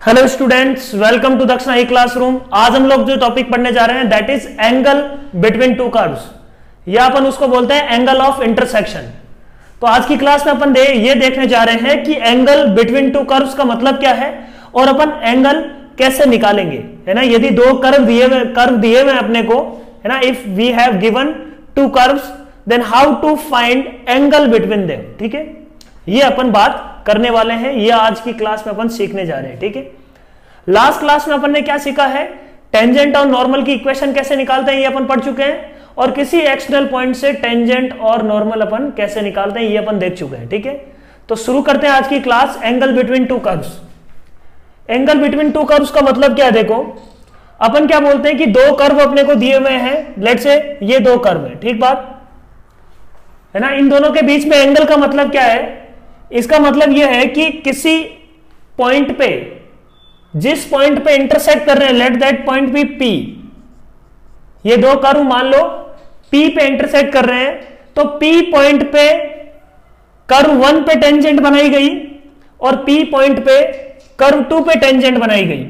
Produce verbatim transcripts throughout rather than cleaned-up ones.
Hello students, welcome to दक्षिणा ई classroom. आज हम लोग जो टॉपिक पढ़ने जा रहे हैं that is angle between two curves, या अपन उसको बोलते हैं एंगल ऑफ इंटरसेक्शन। तो आज की क्लास में अपन दे, ये देखने जा रहे हैं कि एंगल बिटवीन टू कर्व्स का मतलब क्या है और अपन एंगल कैसे निकालेंगे, है ना। यदि दो कर्व दिए हुए कर्व दिए हुए अपने को, है ना, if we have given two curves then how to find angle between them. ठीक है, ये अपन बात करने वाले हैं, ये आज की क्लास में अपन सीखने जा रहे हैं। ठीक है, लास्ट क्लास में अपन ने क्या सीखा है, टेंजेंट और नॉर्मल की इक्वेशन कैसे निकालते हैं ये अपन पढ़ चुके हैं, और किसी एक्सटर्नल पॉइंट से टेंजेंट और नॉर्मल अपन कैसे निकालते हैं ये अपन देख चुके हैं। ठीक है, तो शुरू करते हैं आज की class. Angle between two curves. Angle between two curves का मतलब क्या है, देखो अपन क्या बोलते हैं कि दो कर्व अपने को दिए हुए हैं, लेट्स से ये दो कर्व है, ठीक बात है ना। इन दोनों के बीच में एंगल का मतलब क्या है, इसका मतलब यह है कि किसी पॉइंट पे, जिस पॉइंट पे इंटरसेक्ट कर रहे हैं, let that point be P. ये दो कर्व मान लो पी पे इंटरसेक्ट कर रहे हैं, तो पी पॉइंट पे कर्व वन पे टेंजेंट बनाई गई और पी पॉइंट पे कर्व टू पे टेंजेंट बनाई गई।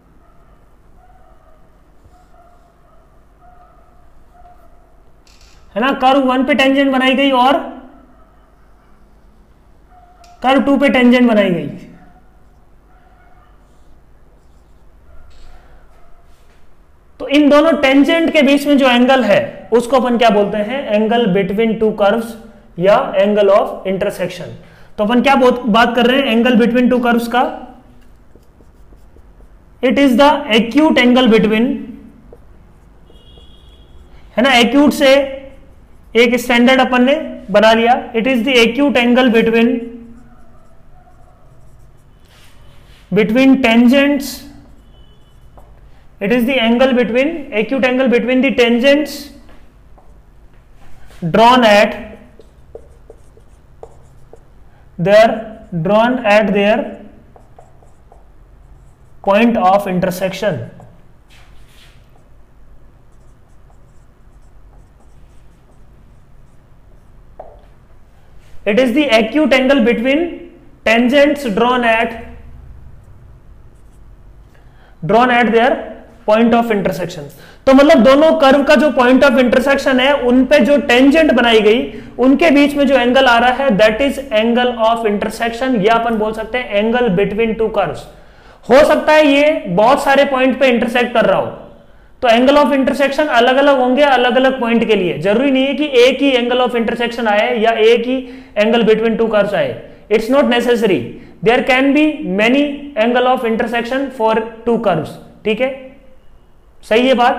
है ना, कर्व वन पे टेंजेंट बनाई गई और कर्व टू पे टेंजेंट बनाई गई। तो इन दोनों टेंजेंट के बीच में जो एंगल है उसको अपन क्या बोलते हैं, एंगल बिटवीन टू कर्व्स या एंगल ऑफ इंटरसेक्शन। तो अपन क्या बात कर रहे हैं एंगल बिटवीन टू कर्व्स का, it is the acute angle between, है ना। एक्यूट से एक स्टैंडर्ड अपन ने बना लिया, it is the acute angle between between tangents, it is the angle between acute angle between the tangents drawn at their drawn at their point of intersection. It is the acute angle between tangents drawn at drawn at their point of intersection. तो मतलब दोनों curve का जो point of intersection है उन पे जो tangent बनाई गई उनके बीच में जो एंगल आ रहा है that is angle of intersection, या अपन बोल सकते हैं एंगल बिटवीन टू कर्व्स। हो सकता है ये बहुत सारे पॉइंट पे इंटरसेक्ट कर रहा हो, तो एंगल ऑफ इंटरसेक्शन अलग अलग होंगे अलग अलग पॉइंट के लिए। जरूरी नहीं है कि एक ही एंगल ऑफ इंटरसेक्शन आए या एक ही एंगल बिटवीन टू कर्व्स आए, it's not necessary. There can be many angle of intersection for two curves. ठीक है, सही है बात,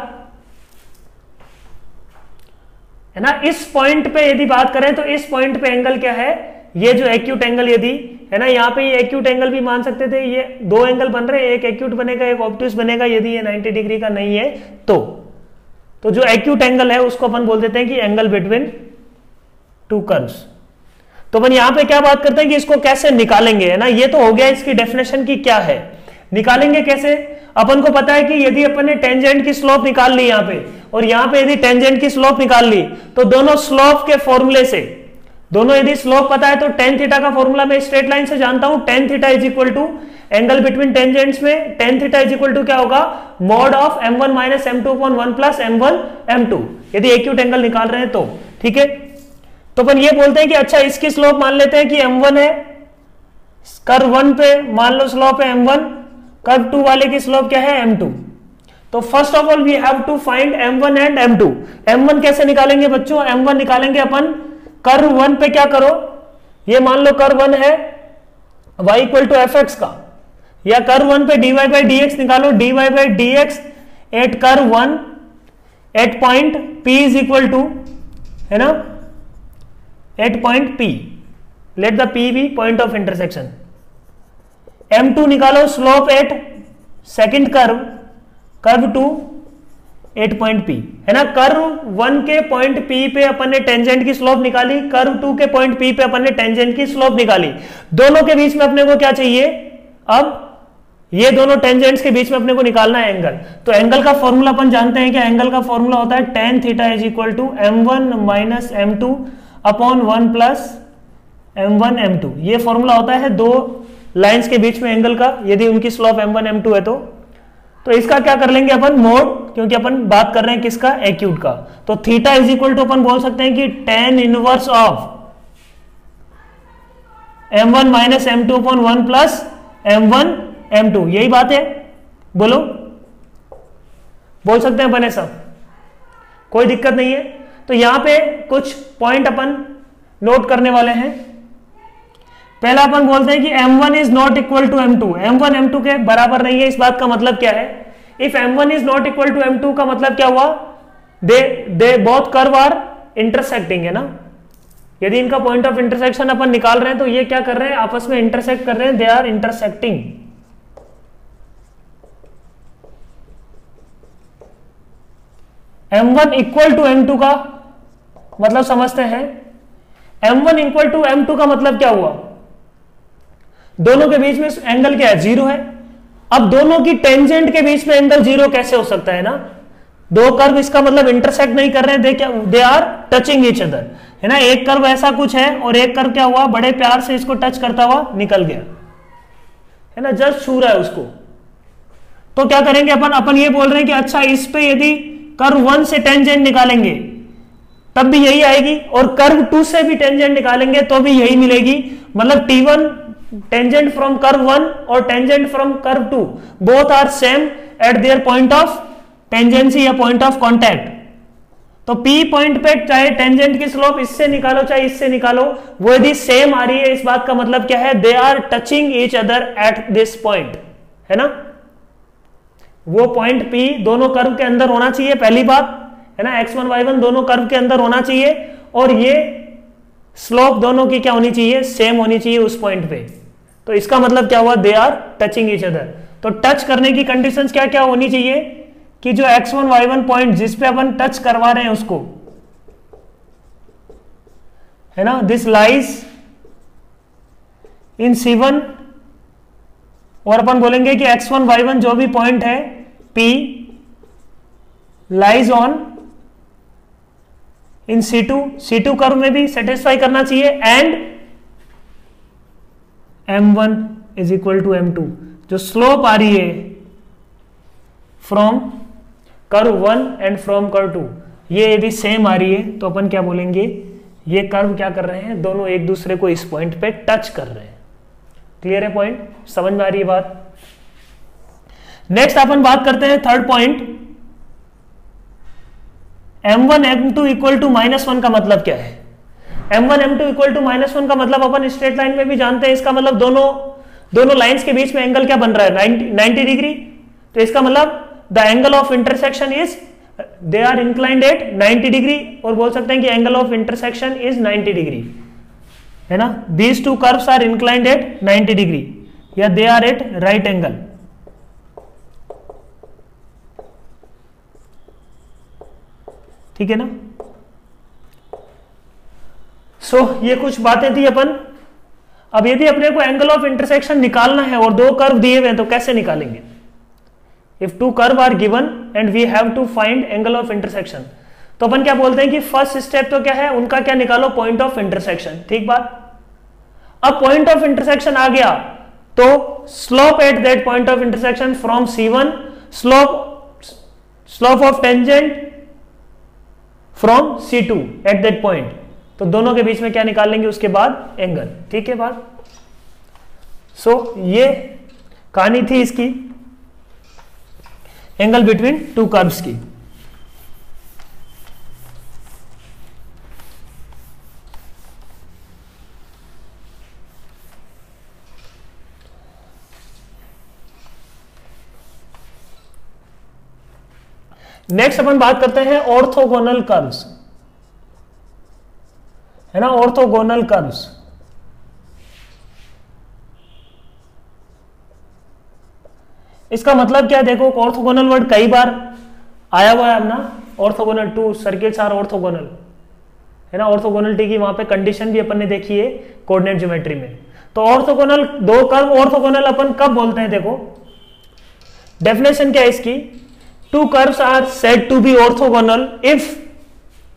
है ना। इस पॉइंट पे यदि बात करें तो इस पॉइंट पे एंगल क्या है, ये जो एक्यूट एंगल, यदि है ना, यहाँ पे ये एक्यूट एंगल भी मान सकते थे, ये दो एंगल बन रहे हैं, एक एक्यूट बनेगा एक ऑब्ट्यूस बनेगा, यदि ये नाइंटी डिग्री का नहीं है तो तो जो एक्यूट एंगल है उसको अपन बोल देते हैं कि एंगल बिटवीन टू कर्व्स। तो अपन यहां पे क्या बात करते हैं कि इसको कैसे निकालेंगे, है ना। ये तो हो गया इसकी डेफिनेशन की क्या है, निकालेंगे कैसे। अपन को पता है कि यदि अपन ने टेंजेंट की स्लोप निकाल ली यहां पे, और यहां पे यदि टेंजेंट की स्लोप निकाल ली, तो दोनों स्लोप के फॉर्मूले से, दोनों यदि स्लोप पता है तो टेन थीटा का फॉर्मूला मैं स्ट्रेट लाइन से जानता हूं, tan theta is equal to angle between tangents में tan theta is equal to क्या होगा, mod of M one minus M two upon one plus M one M two, यदि acute angle निकाल रहे हैं तो। ठीक है, तो अपन ये बोलते हैं कि अच्छा इसकी स्लोप मान लेते हैं कि एम वन है, कर्व वन पे मान लो स्लोप है एम वन, कर्व टू वाले की स्लोप क्या है एम टू। तो first of all we have to find M one and M two. M one कैसे निकालेंगे बच्चों, एम वन निकालेंगे अपन कर्व वन पे, क्या करो, ये मान लो कर्व वन है y equal to F X का, या कर्व वन पे dy बाई डी एक्स निकालो, dy by D X at curve one at point p is equal to, है ना, at point P, let the P be point of intersection. M two निकालो slope at second curve, curve two at point P, है ना। Curve one के point P पे अपन ने tangent की स्लोप निकाली, कर्व टू के पॉइंट P पे अपन ने टेंजेंट की स्लोप निकाली। दोनों के बीच में अपने को क्या चाहिए, अब ये दोनों टेंजेंट्स के बीच में अपने को निकालना है एंगल। तो एंगल का फॉर्मूला अपन जानते हैं कि एंगल का फॉर्मूला होता है tan theta is equal to M one minus M two upon one plus M one M two. ये फॉर्मूला होता है दो लाइंस के बीच में एंगल का, यदि उनकी slope M one M two है तो तो इसका क्या कर लेंगे अपन मोड, क्योंकि अपन बात कर रहे हैं किसका, एक्यूट का। तो थीटा इज इक्वल टू अपन बोल सकते हैं कि tan inverse of M one minus M two upon one plus M one M two, यही बात है, बोलो, बोल सकते हैं अपन ऐसा, कोई दिक्कत नहीं है। तो यहां पे कुछ पॉइंट अपन नोट करने वाले हैं। पहला अपन बोलते हैं कि M one is not equal to M two, M one M two के बराबर नहीं है। इस बात का मतलब क्या है, if M one is not equal to M two का मतलब क्या हुआ, they they both curve are intersecting, है ना। यदि इनका पॉइंट ऑफ इंटरसेक्शन अपन निकाल रहे हैं तो ये क्या कर रहे हैं, आपस में इंटरसेक्ट कर रहे हैं, they are intersecting. M one equal to M two का मतलब समझते हैं। M one equal to M two का मतलब क्या हुआ, दोनों के बीच में एंगल क्या है, जीरो है। अब दोनों की टेंजेंट के बीच में एंगल जीरो कैसे हो सकता है ना, दो कर्व इसका मतलब इंटरसेक्ट नहीं कर रहे हैं, दे क्या, they are touching each other, है ना। एक कर्व ऐसा कुछ है और एक कर्व क्या हुआ, बड़े प्यार से इसको टच करता हुआ निकल गया, है ना, जस्ट छू रहा है उसको। तो क्या करेंगे अपन, अपन ये बोल रहे हैं कि अच्छा इस पे यदि कर्व वन से टेंजेंट निकालेंगे तब भी यही आएगी, और कर्व टू से भी टेंजेंट निकालेंगे तो भी यही मिलेगी। मतलब T one tangent from curve one और tangent from curve two both are same at their point of tangency या पॉइंट ऑफ कॉन्टैक्ट। तो P पॉइंट पे चाहे टेंजेंट की स्लोप इससे निकालो चाहे इससे निकालो, वो यदि सेम आ रही है, इस बात का मतलब क्या है, they are touching each other at this point, है ना। वो पॉइंट P दोनों कर्व के अंदर होना चाहिए, पहली बात, है ना, एक्स वन वाई वन दोनों कर्व के अंदर होना चाहिए, और ये स्लोप दोनों की क्या होनी चाहिए, सेम होनी चाहिए उस पॉइंट पे। तो इसका मतलब क्या हुआ, they are touching each other. तो टच करने की कंडीशंस क्या क्या होनी चाहिए, कि जो X one Y one point जिस पे अपन टच करवा रहे हैं उसको, है ना, this lies in C one, और अपन बोलेंगे कि एक्स वन वाई वन जो भी पॉइंट है P lies on in C two, C two curve में भी सेटिस्फाई करना चाहिए, and M one is equal to M two, जो स्लोप आ रही है from curve one and from curve two, ये यदि सेम आ रही है तो अपन क्या बोलेंगे, ये कर्व क्या कर रहे हैं, दोनों एक दूसरे को इस पॉइंट पे टच कर रहे हैं। क्लियर है पॉइंट, समझ में आ रही है बात। नेक्स्ट अपन बात करते हैं third point, M one M two equal to minus one का मतलब क्या है। M one M two equal to minus one का मतलब अपन स्ट्रेट लाइन में भी जानते हैं, इसका मतलब दोनों दोनों लाइंस के बीच में एंगल क्या बन रहा है, नाइंटी डिग्री। तो इसका मतलब the angle of intersection is, they are inclined at ninety degree, और बोल सकते हैं कि angle of intersection is ninety degree, है ना। These two curves are inclined at ninety degree, या they are at right angle. ठीक है ना। सो so, ये कुछ बातें थी अपन। अब यदि अपने को एंगल ऑफ इंटरसेक्शन निकालना है और दो कर्व दिए हुए हैं तो कैसे निकालेंगे। If two curve are given and we have to find angle of intersection, तो अपन क्या बोलते हैं कि फर्स्ट स्टेप तो क्या है, उनका क्या निकालो, पॉइंट ऑफ इंटरसेक्शन। ठीक बात। अब पॉइंट ऑफ इंटरसेक्शन आ गया तो slope at that point of intersection from C one, slope slope of tangent from C two at that point, तो दोनों के बीच में क्या निकाल लेंगे उसके बाद, एंगल। ठीक है बात। सो so, ये कहानी थी इसकी, एंगल बिटवीन टू कर्व्स की। नेक्स्ट अपन बात करते हैं ऑर्थोगोनल कर्व्स, है ना, ऑर्थोगोनल कर्व्स। इसका मतलब क्या है, देखो ऑर्थोगोनल वर्ड कई बार आया हुआ है अपना, orthogonal two circles are orthogonal, है ना। ऑर्थोगोनलिटी की वहां पे कंडीशन भी अपन ने देखी है कोऑर्डिनेट ज्योमेट्री में। तो ऑर्थोगोनल दो कर्व ऑर्थोगोनल अपन कब बोलते हैं, देखो डेफिनेशन क्या है इसकी, two curves are said to be orthogonal if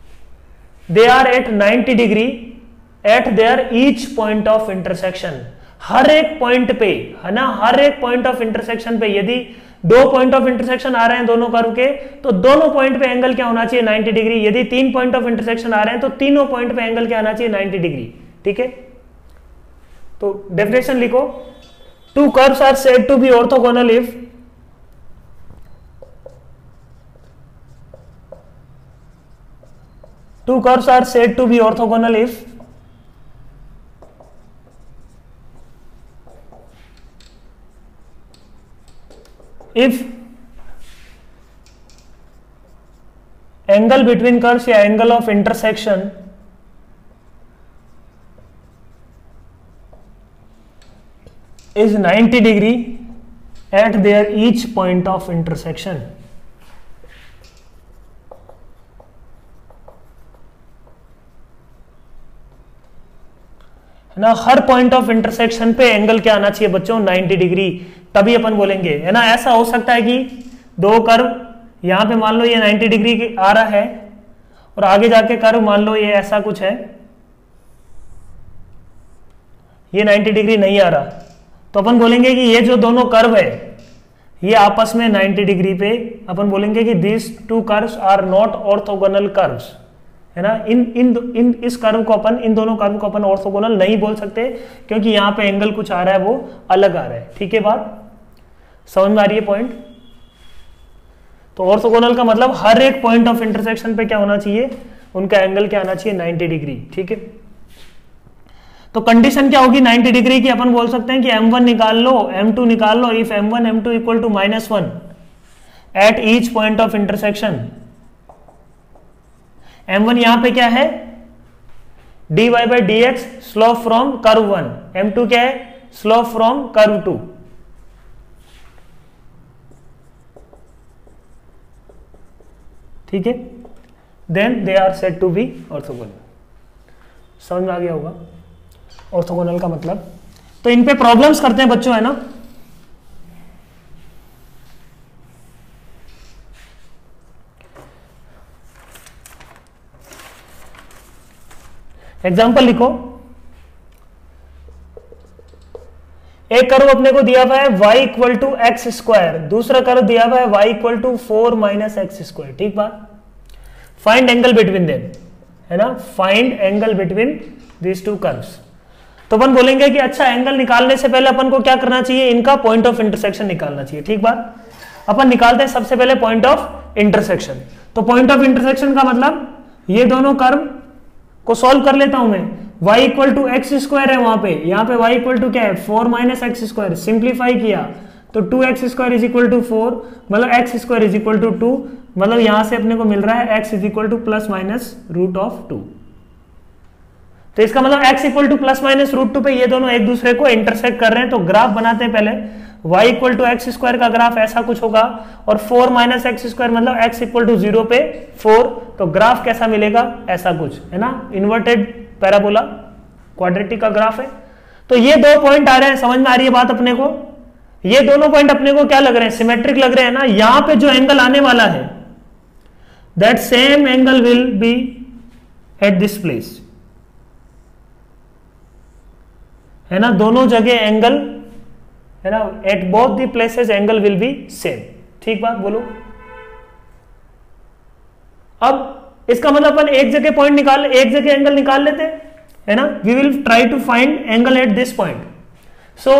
they are at ninety degree at their each point of intersection, हर एक पॉइंट पे, है ना, हर एक पॉइंट ऑफ इंटरसेक्शन पे यदि दो पॉइंट ऑफ इंटरसेक्शन आ रहे हैं दोनों कर्व के, तो दोनों पॉइंट पे एंगल क्या होना चाहिए, नाइंटी डिग्री। यदि तीन पॉइंट ऑफ इंटरसेक्शन आ रहे हैं तो तीनों पॉइंट पे एंगल क्या आना चाहिए, नाइंटी डिग्री। ठीक है, तो डेफिनेशन लिखो, two curves are said to be orthogonal if two curves are said to be orthogonal if if angle between curves या angle of intersection is ninety degree at their each point of intersection। है ना, हर point of intersection पे angle क्या आना चाहिए बच्चों, ninety degree, तभी अपन बोलेंगे। है ना, ऐसा हो सकता है कि दो कर्व यहां पे मान लो ये नाइंटी डिग्री आ रहा है और आगे जाके कर्व मान लो ये ऐसा कुछ है, ये नाइंटी डिग्री नहीं आ रहा, तो अपन बोलेंगे कि ये जो दोनों कर्व है ये आपस में नाइंटी डिग्री पे, अपन बोलेंगे कि this two curves are not orthogonal curves. है ना, इन इन इन इस कर्व को अपन, इन दोनों कर्व को अपन ऑर्थोगोनल नहीं बोल सकते क्योंकि यहां पे एंगल कुछ आ रहा है वो अलग आ रहा है। ठीक है, बात समझ में आ रही है पॉइंट। तो ऑर्थोगोनल का मतलब हर एक पॉइंट ऑफ इंटरसेक्शन पे क्या होना चाहिए, उनका एंगल क्या आना चाहिए, नाइंटी डिग्री। ठीक है, तो कंडीशन क्या होगी नाइंटी डिग्री की, अपन बोल सकते हैं कि एम वन निकाल लो, एम टू निकाल लो, if M one M two equal to minus one at each point of intersection. M one यहां पे क्या है, dy by D x slope from curve one, M two क्या है, स्लोप फ्रॉम कर्व टू। ठीक है, then they are said to be orthogonal. समझ में आ गया होगा ऑर्थोगोनल का मतलब। तो इन पे प्रॉब्लम्स करते हैं बच्चों, है ना। एग्जाम्पल लिखो, एक कर्व अपने को दिया हुआ है y equal to x square, दूसरा कर्व दिया हुआ है y equal to four minus x square. ठीक बात, फाइंड एंगल बिटवीन देम, है ना, find angle between these two curves. तो अपन बोलेंगे कि अच्छा एंगल निकालने से पहले अपन को क्या करना चाहिए, इनका पॉइंट ऑफ इंटरसेक्शन निकालना चाहिए। ठीक बात, अपन निकालते हैं सबसे पहले पॉइंट ऑफ इंटरसेक्शन। तो पॉइंट ऑफ इंटरसेक्शन का मतलब ये दोनों कर्व को सॉल्व कर लेता हूं मैं, y equal to x square है वहां पे, यहाँ पे y इक्वल टू क्या है, four minus x square. Simplify किया तो two x square is equal to four, मतलब x square is equal to two, मतलब यहां से अपने को मिल रहा है x is equal to plus minus root of two. तो इसका मतलब x equal to plus minus root two पे ये दोनों एक दूसरे को इंटरसेक्ट कर रहे हैं। तो ग्राफ बनाते हैं पहले, y equal to x square का ग्राफ ऐसा कुछ होगा और फोर माइनस एक्स स्क्वायर मतलब x इक्वल टू जीरो पे फोर, तो ग्राफ कैसा मिलेगा, ऐसा कुछ, है ना, इन्वर्टेड पैराबोला क्वाड्रेटिक का ग्राफ है। तो ये दो पॉइंट आ रहे हैं, समझ में आ रही है बात अपने को। ये दोनों पॉइंट अपने को क्या लग रहे हैं, सिमेट्रिक लग रहे हैं ना। यहां पे जो एंगल आने वाला है that same angle will be at this place, है ना, दोनों जगह एंगल, है ना, at both the places angle will be same. ठीक बात बोलो। अब इसका मतलब अपन एक जगह पॉइंट निकाल, एक जगह एंगल निकाल लेते हैं, है ना। We will try to find angle at this point. So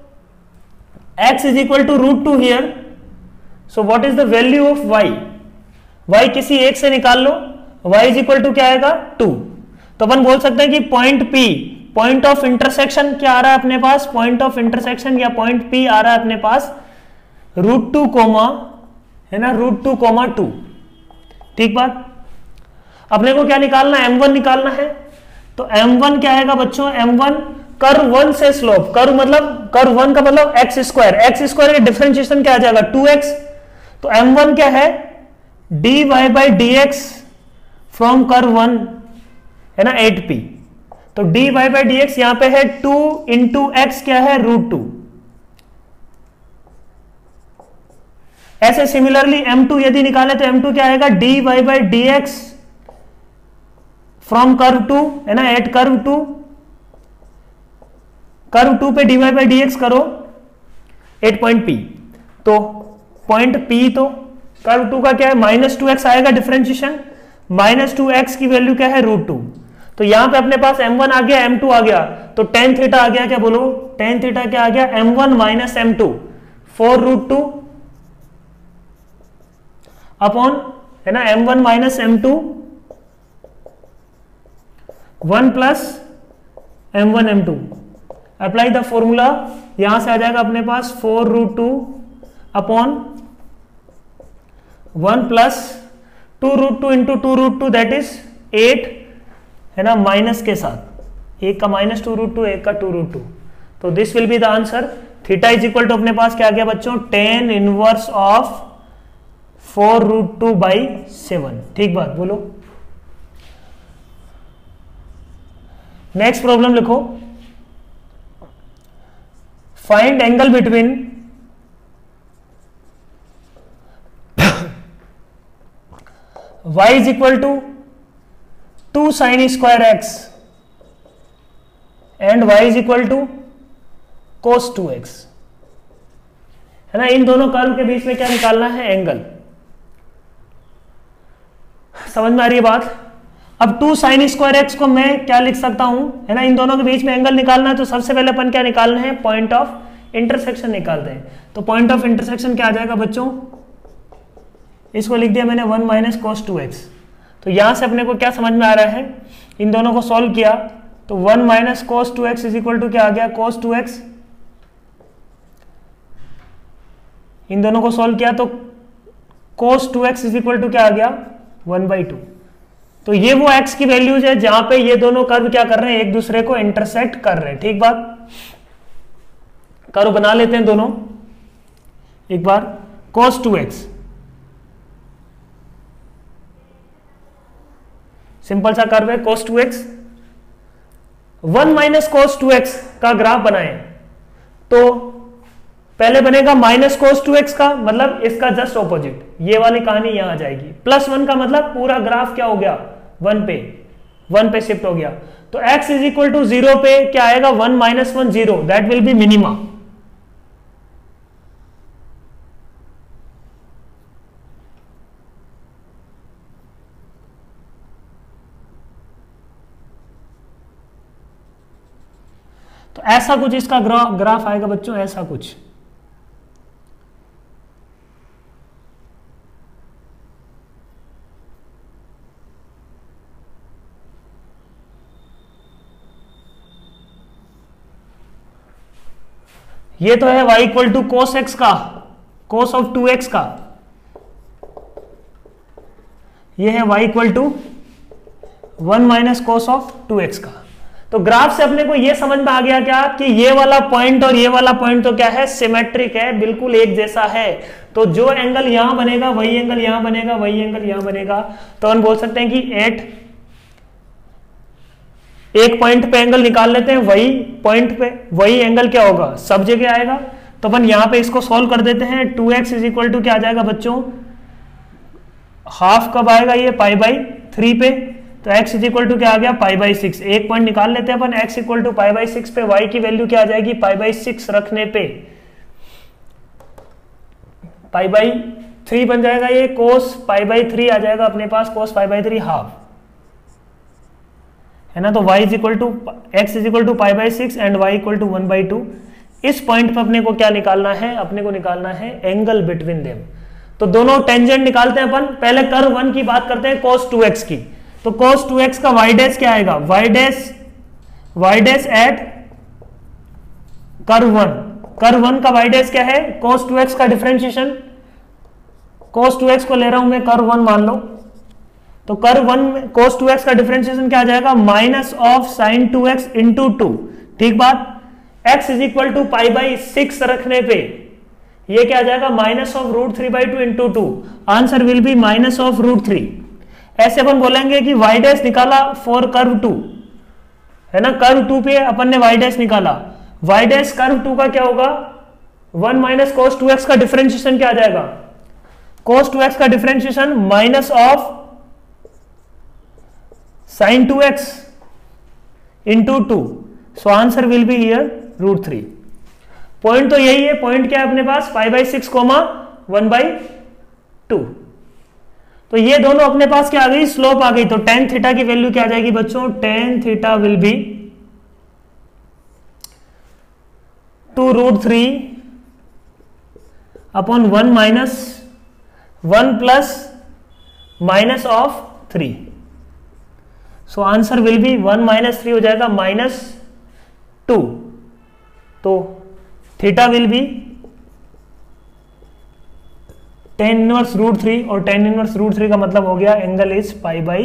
x is equal to root two here, so what is the value of y, y किसी एक से निकाल लो, y इज इक्वल टू क्या आएगा, टू। तो अपन बोल सकते हैं कि point P, point of intersection क्या आ रहा है अपने पास, पॉइंट ऑफ इंटरसेक्शन या पॉइंट P आ रहा है अपने पास रूट टू कोमा, है ना, रूट टू कोमा टू। ठीक बात। अपने को क्या निकालना है, एम वन निकालना है। तो एम वन क्या आएगा बच्चों, एम वन कर्व वन से स्लोप, कर्व मतलब कर्व वन का मतलब एक्स स्क्वायर, एक्स स्क्वायर का डिफरेंशिएशन क्या आ जाएगा, टू एक्स। तो एम वन क्या है, d y by D x from curve one, है ना, एट पी। तो d y by D x यहां पे है टू इंटू एक्स क्या है, रूट टू। ऐसे सिमिलरली एम टू यदि निकाले तो एम टू क्या आएगा, d y by D x from curve two, है ना, at curve two curve two पे dy बाई डी एक्स करो एट पॉइंट पी, तो पॉइंट पी तो कर्व टू का क्या है माइनस टू एक्स आएगा डिफरेंशिएशन, माइनस टू एक्स की वैल्यू क्या है रूट टू, तो यहां पे अपने पास एम वन आ गया एम टू आ गया, तो टेन थीटा आ गया, क्या बोलो टेन थीटा क्या आ गया m one minus M two four root two upon है ना m one minus M two one plus M one M two, apply the formula, यहां से आ जाएगा अपने पास four root two upon one plus two root two into two root two that is eight, है ना माइनस के साथ, एक का माइनस टू रूट टू एक का टू रूट टू, तो this will be the answer. Theta is equal to अपने पास क्या आ गया बच्चों tan inverse of four root two by seven, ठीक बात बोलो। नेक्स्ट प्रॉब्लम लिखो, find angle between y is equal to two sine square x and y is equal to cos two x, है ना, इन दोनों कर्व के बीच में क्या निकालना है एंगल, समझ में आ रही है बात। अब टू साइन स्क्वायर एक्स को मैं क्या लिख सकता हूं, है ना, इन दोनों के बीच में एंगल निकालना है, तो सबसे पहले अपन क्या निकालना है पॉइंट ऑफ इंटरसेक्शन निकालते हैं, तो पॉइंट ऑफ इंटरसेक्शन क्या आ जाएगा बच्चों, इसको लिख दिया मैंने one minus cos two x, तो यहां से अपने को क्या समझ में आ रहा है, इन दोनों को सॉल्व किया तो one minus cos two x is equal to क्या आ गया कोस टू एक्स, इन दोनों को सॉल्व किया तो cos two x is equal to क्या आ गया वन बाई टू, तो ये वो x की वैल्यूज है जहां पे ये दोनों कर्व क्या कर रहे हैं एक दूसरे को इंटरसेक्ट कर रहे हैं, ठीक बात। कर्व बना लेते हैं दोनों एक बार, cos टू एक्स सिंपल सा कर्व है cos two x, one minus cos two x का ग्राफ बनाएं तो पहले बनेगा माइनस कोस टू एक्स का, मतलब इसका जस्ट ऑपोजिट, ये वाली कहानी यहां आ जाएगी, प्लस वन का मतलब पूरा ग्राफ क्या हो गया वन पे वन पे शिफ्ट हो गया, तो x is equal to zero पे क्या आएगा one minus one zero, that will be minima, तो ऐसा कुछ इसका ग्रा, ग्राफ आएगा बच्चों, ऐसा कुछ। ये तो है y equal to cos x का, कोस ऑफ टू एक्स का, ये है y equal to one minus cos of two x का। तो ग्राफ से अपने को ये समझ में आ गया क्या कि ये वाला पॉइंट और ये वाला पॉइंट तो क्या है सिमेट्रिक है, बिल्कुल एक जैसा है, तो जो एंगल यहां बनेगा वही एंगल यहां बनेगा, वही एंगल यहां बनेगा, तो हम बोल सकते हैं कि एट एक पॉइंट पे एंगल निकाल लेते हैं, वही पॉइंट पे वही एंगल क्या होगा सब जगह आएगा, तो अपन यहां पे इसको सॉल्व कर देते हैं, two x is equal to क्या आ जाएगा बच्चों, हाफ कब आएगा ये पाई बाई थ्री पे, तो x इज इक्वल टू क्या आ गया पाई बाई सिक्स, एक पॉइंट निकाल लेते हैं अपन, x equal to pi by six पे y की वैल्यू क्या आ जाएगी पाई बाई सिक्स रखने पे पाई बाई थ्री बन जाएगा, ये कोस पाई बाई थ्री आ जाएगा अपने पास, cos pi by three half, है ना, तो y is equal to x is equal to pi by six and y equal to one by two. इस पॉइंट पर अपने को क्या निकालना है, अपने को निकालना है एंगल बिटवीन देम, तो दोनों टेंजेंट निकालते हैं अपन, पहले कर्व वन की बात करते हैं cos टू एक्स की, तो cos टू एक्स का y डैश क्या आएगा, y dash y dash at curve one, curve one का y डैश क्या है cos टू एक्स का डिफरेंशिएशन, cos टू एक्स को ले रहा हूं मैं कर्व वन मान लो, तो कर्व वन में cos टू एक्स का डिफरेंशिएशन क्या आ जाएगा minus of sine two x into two, ठीक बात, x is equal to pi by six रखने पे ये क्या आ जाएगा minus of root three by two into two, answer will be minus of root three. ऐसे अपन बोलेंगे कि y डैश निकाला फॉर कर्व टू, है ना, कर्व टू पे अपन ने y डैश निकाला, y डैश कर्व टू का क्या होगा one minus cos two x का डिफरेंशिएशन क्या आ जाएगा, कोस टू एक्स का differentiation minus of sine two x into two, so answer will be here root three. Point तो यही है, पॉइंट क्या है अपने पास, pi by six comma one by two. तो ये दोनों अपने पास क्या आ गई, स्लोप आ गई। तो टेन थीटा की वैल्यू क्या आ जाएगी बच्चों, tan theta will be two root three upon one minus one plus minus of three. So answer will be one minus three हो जाएगा माइनस टू। तो theta will be tan inverse root three, और tan inverse root three का मतलब हो गया angle is pi by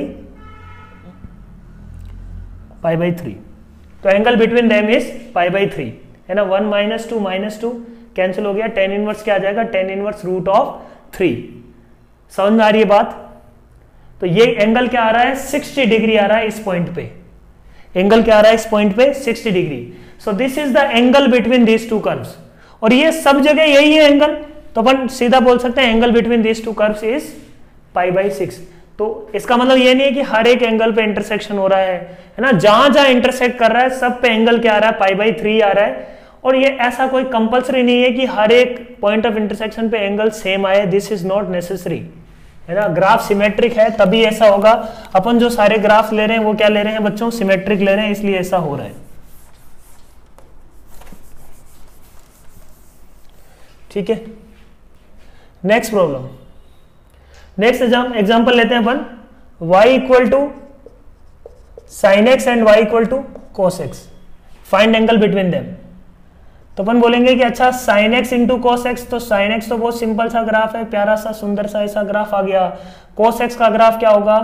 pi by three. तो angle between them is pi by three, है ना। One minus two minus two cancel हो गया, टेन इनवर्स क्या आ जाएगा, tan inverse root of three. समझ में आ रही है बात। तो ये एंगल क्या आ रहा है, सिक्सटी डिग्री आ रहा है इस पॉइंट पे। एंगल क्या आ रहा है इस पॉइंट पे, sixty degree. So this is the angle between these two curves, और ये सब जगह यही है एंगल। तो अपन सीधा बोल सकते हैं angle between these two curves is pi by six. तो इसका मतलब ये नहीं है कि हर एक एंगल पे इंटरसेक्शन हो रहा है, है ना। जहां जहां इंटरसेक्ट कर रहा है सब पे एंगल क्या आ रहा है, पाई बाई थ्री आ रहा है। और ये ऐसा कोई कंपल्सरी नहीं है कि हर एक पॉइंट ऑफ इंटरसेक्शन पे एंगल सेम आए, दिस इज नॉट नेसेसरी, है ना। ग्राफ सिमेट्रिक है तभी ऐसा होगा। अपन जो सारे ग्राफ ले रहे हैं वो क्या ले रहे हैं बच्चों, सिमेट्रिक ले रहे हैं, इसलिए ऐसा हो रहा है। ठीक है, नेक्स्ट प्रॉब्लम, नेक्स्ट एग्जांपल लेते हैं अपन। y equal to sine x and y equal to cos x, find angle between them. तो अपन बोलेंगे कि अच्छा sine x into cos x, तो साइन एक्स तो बहुत सिंपल सा ग्राफ है, प्यारा सा सुंदर सा ऐसा ग्राफ आ गया। कोस एक्स का ग्राफ क्या होगा,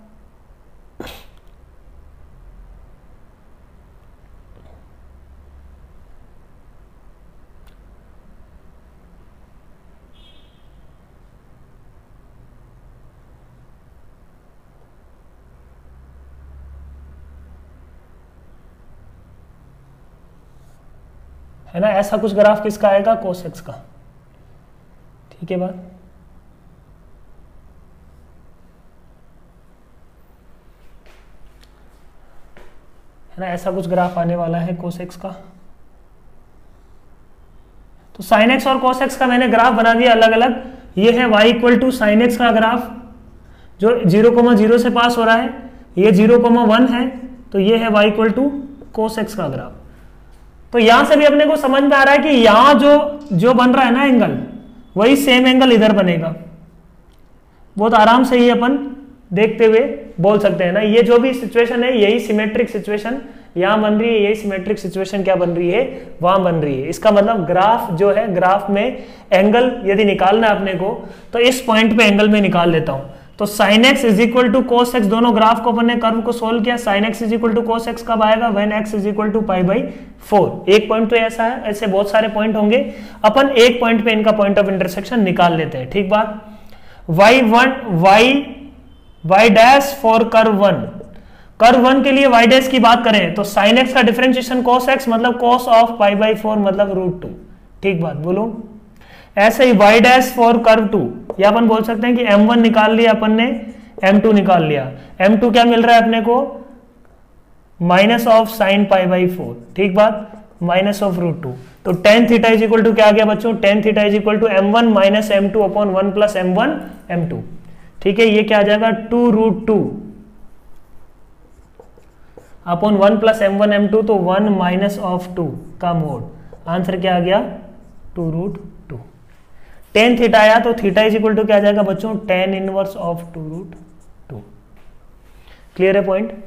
है ना। ऐसा कुछ ग्राफ किसका आएगा, कोस एक्स का। ठीक है बात। है ना, ऐसा कुछ ग्राफ आने वाला है कोस एक्स का। तो साइन एक्स और कोस एक्स का मैंने ग्राफ बना दिया अलग अलग। ये है y equal to sine x का ग्राफ जो जीरो कोमा जीरो से पास हो रहा है, ये जीरो कोमा वन है, तो ये है y equal to cos x का ग्राफ। तो यहां से भी अपने को समझ में आ रहा है कि यहां जो जो बन रहा है ना एंगल, वही सेम एंगल इधर बनेगा। बहुत आराम से ही अपन देखते हुए बोल सकते हैं ना, ये जो भी सिचुएशन है यही सिमेट्रिक सिचुएशन यहां बन रही है, यही सिमेट्रिक सिचुएशन क्या बन रही है, वहां बन रही है। इसका मतलब ग्राफ जो है, ग्राफ में एंगल यदि निकालना है अपने को, तो इस पॉइंट पे एंगल में निकाल लेता हूं। तो sine x is equal to cos x, दोनों ग्राफ को अपन ने कर्व को सोल्व किया। Sine x is equal to cos x कब आएगा, when x is equal to pi by four. एक पॉइंट तो ऐसा है, ऐसे बहुत सारे पॉइंट होंगे, अपन एक पॉइंट पे इनका पॉइंट ऑफ इंटरसेक्शन निकाल लेते हैं। ठीक बात। Y one y y dash for curve one, curve one के लिए वाई डैश की बात करें तो साइन एक्स का डिफरेंशिएशन कोस एक्स मतलब cos of pi by four मतलब रूट टू। ठीक बात, बोलो। ऐसे ही y dash for curve two, या अपन बोल सकते हैं कि एम वन निकाल लिया अपन ने, एम टू निकाल लिया। एम टू क्या मिल रहा है अपने को, minus of sine pi by four. ठीक बात, माइनस ऑफ रूट टू। तो tan theta is equal to क्या आ गया बच्चों, tan theta is equal to M one minus M two upon one plus M one M two. ठीक है, ये क्या आ जाएगा, two root two upon one plus M one M two, तो वन माइनस ऑफ टू का mod. Answer क्या आ गया, to root two. Tan theta आया तो थीटा इज इक्वल टू क्या आ जाएगा बच्चों, tan inverse of two root two. Clear है पॉइंट।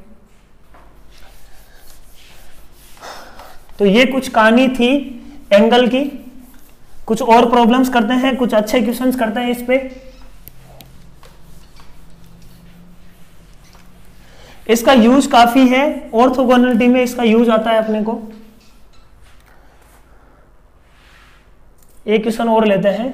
तो ये कुछ कहानी थी एंगल की। कुछ और प्रॉब्लम्स करते हैं, कुछ अच्छे क्वेश्चंस करते हैं इस पे। इसका यूज काफी है, ऑर्थोगोनलिटी में इसका यूज आता है अपने को। एक क्वेश्चन और लेते हैं।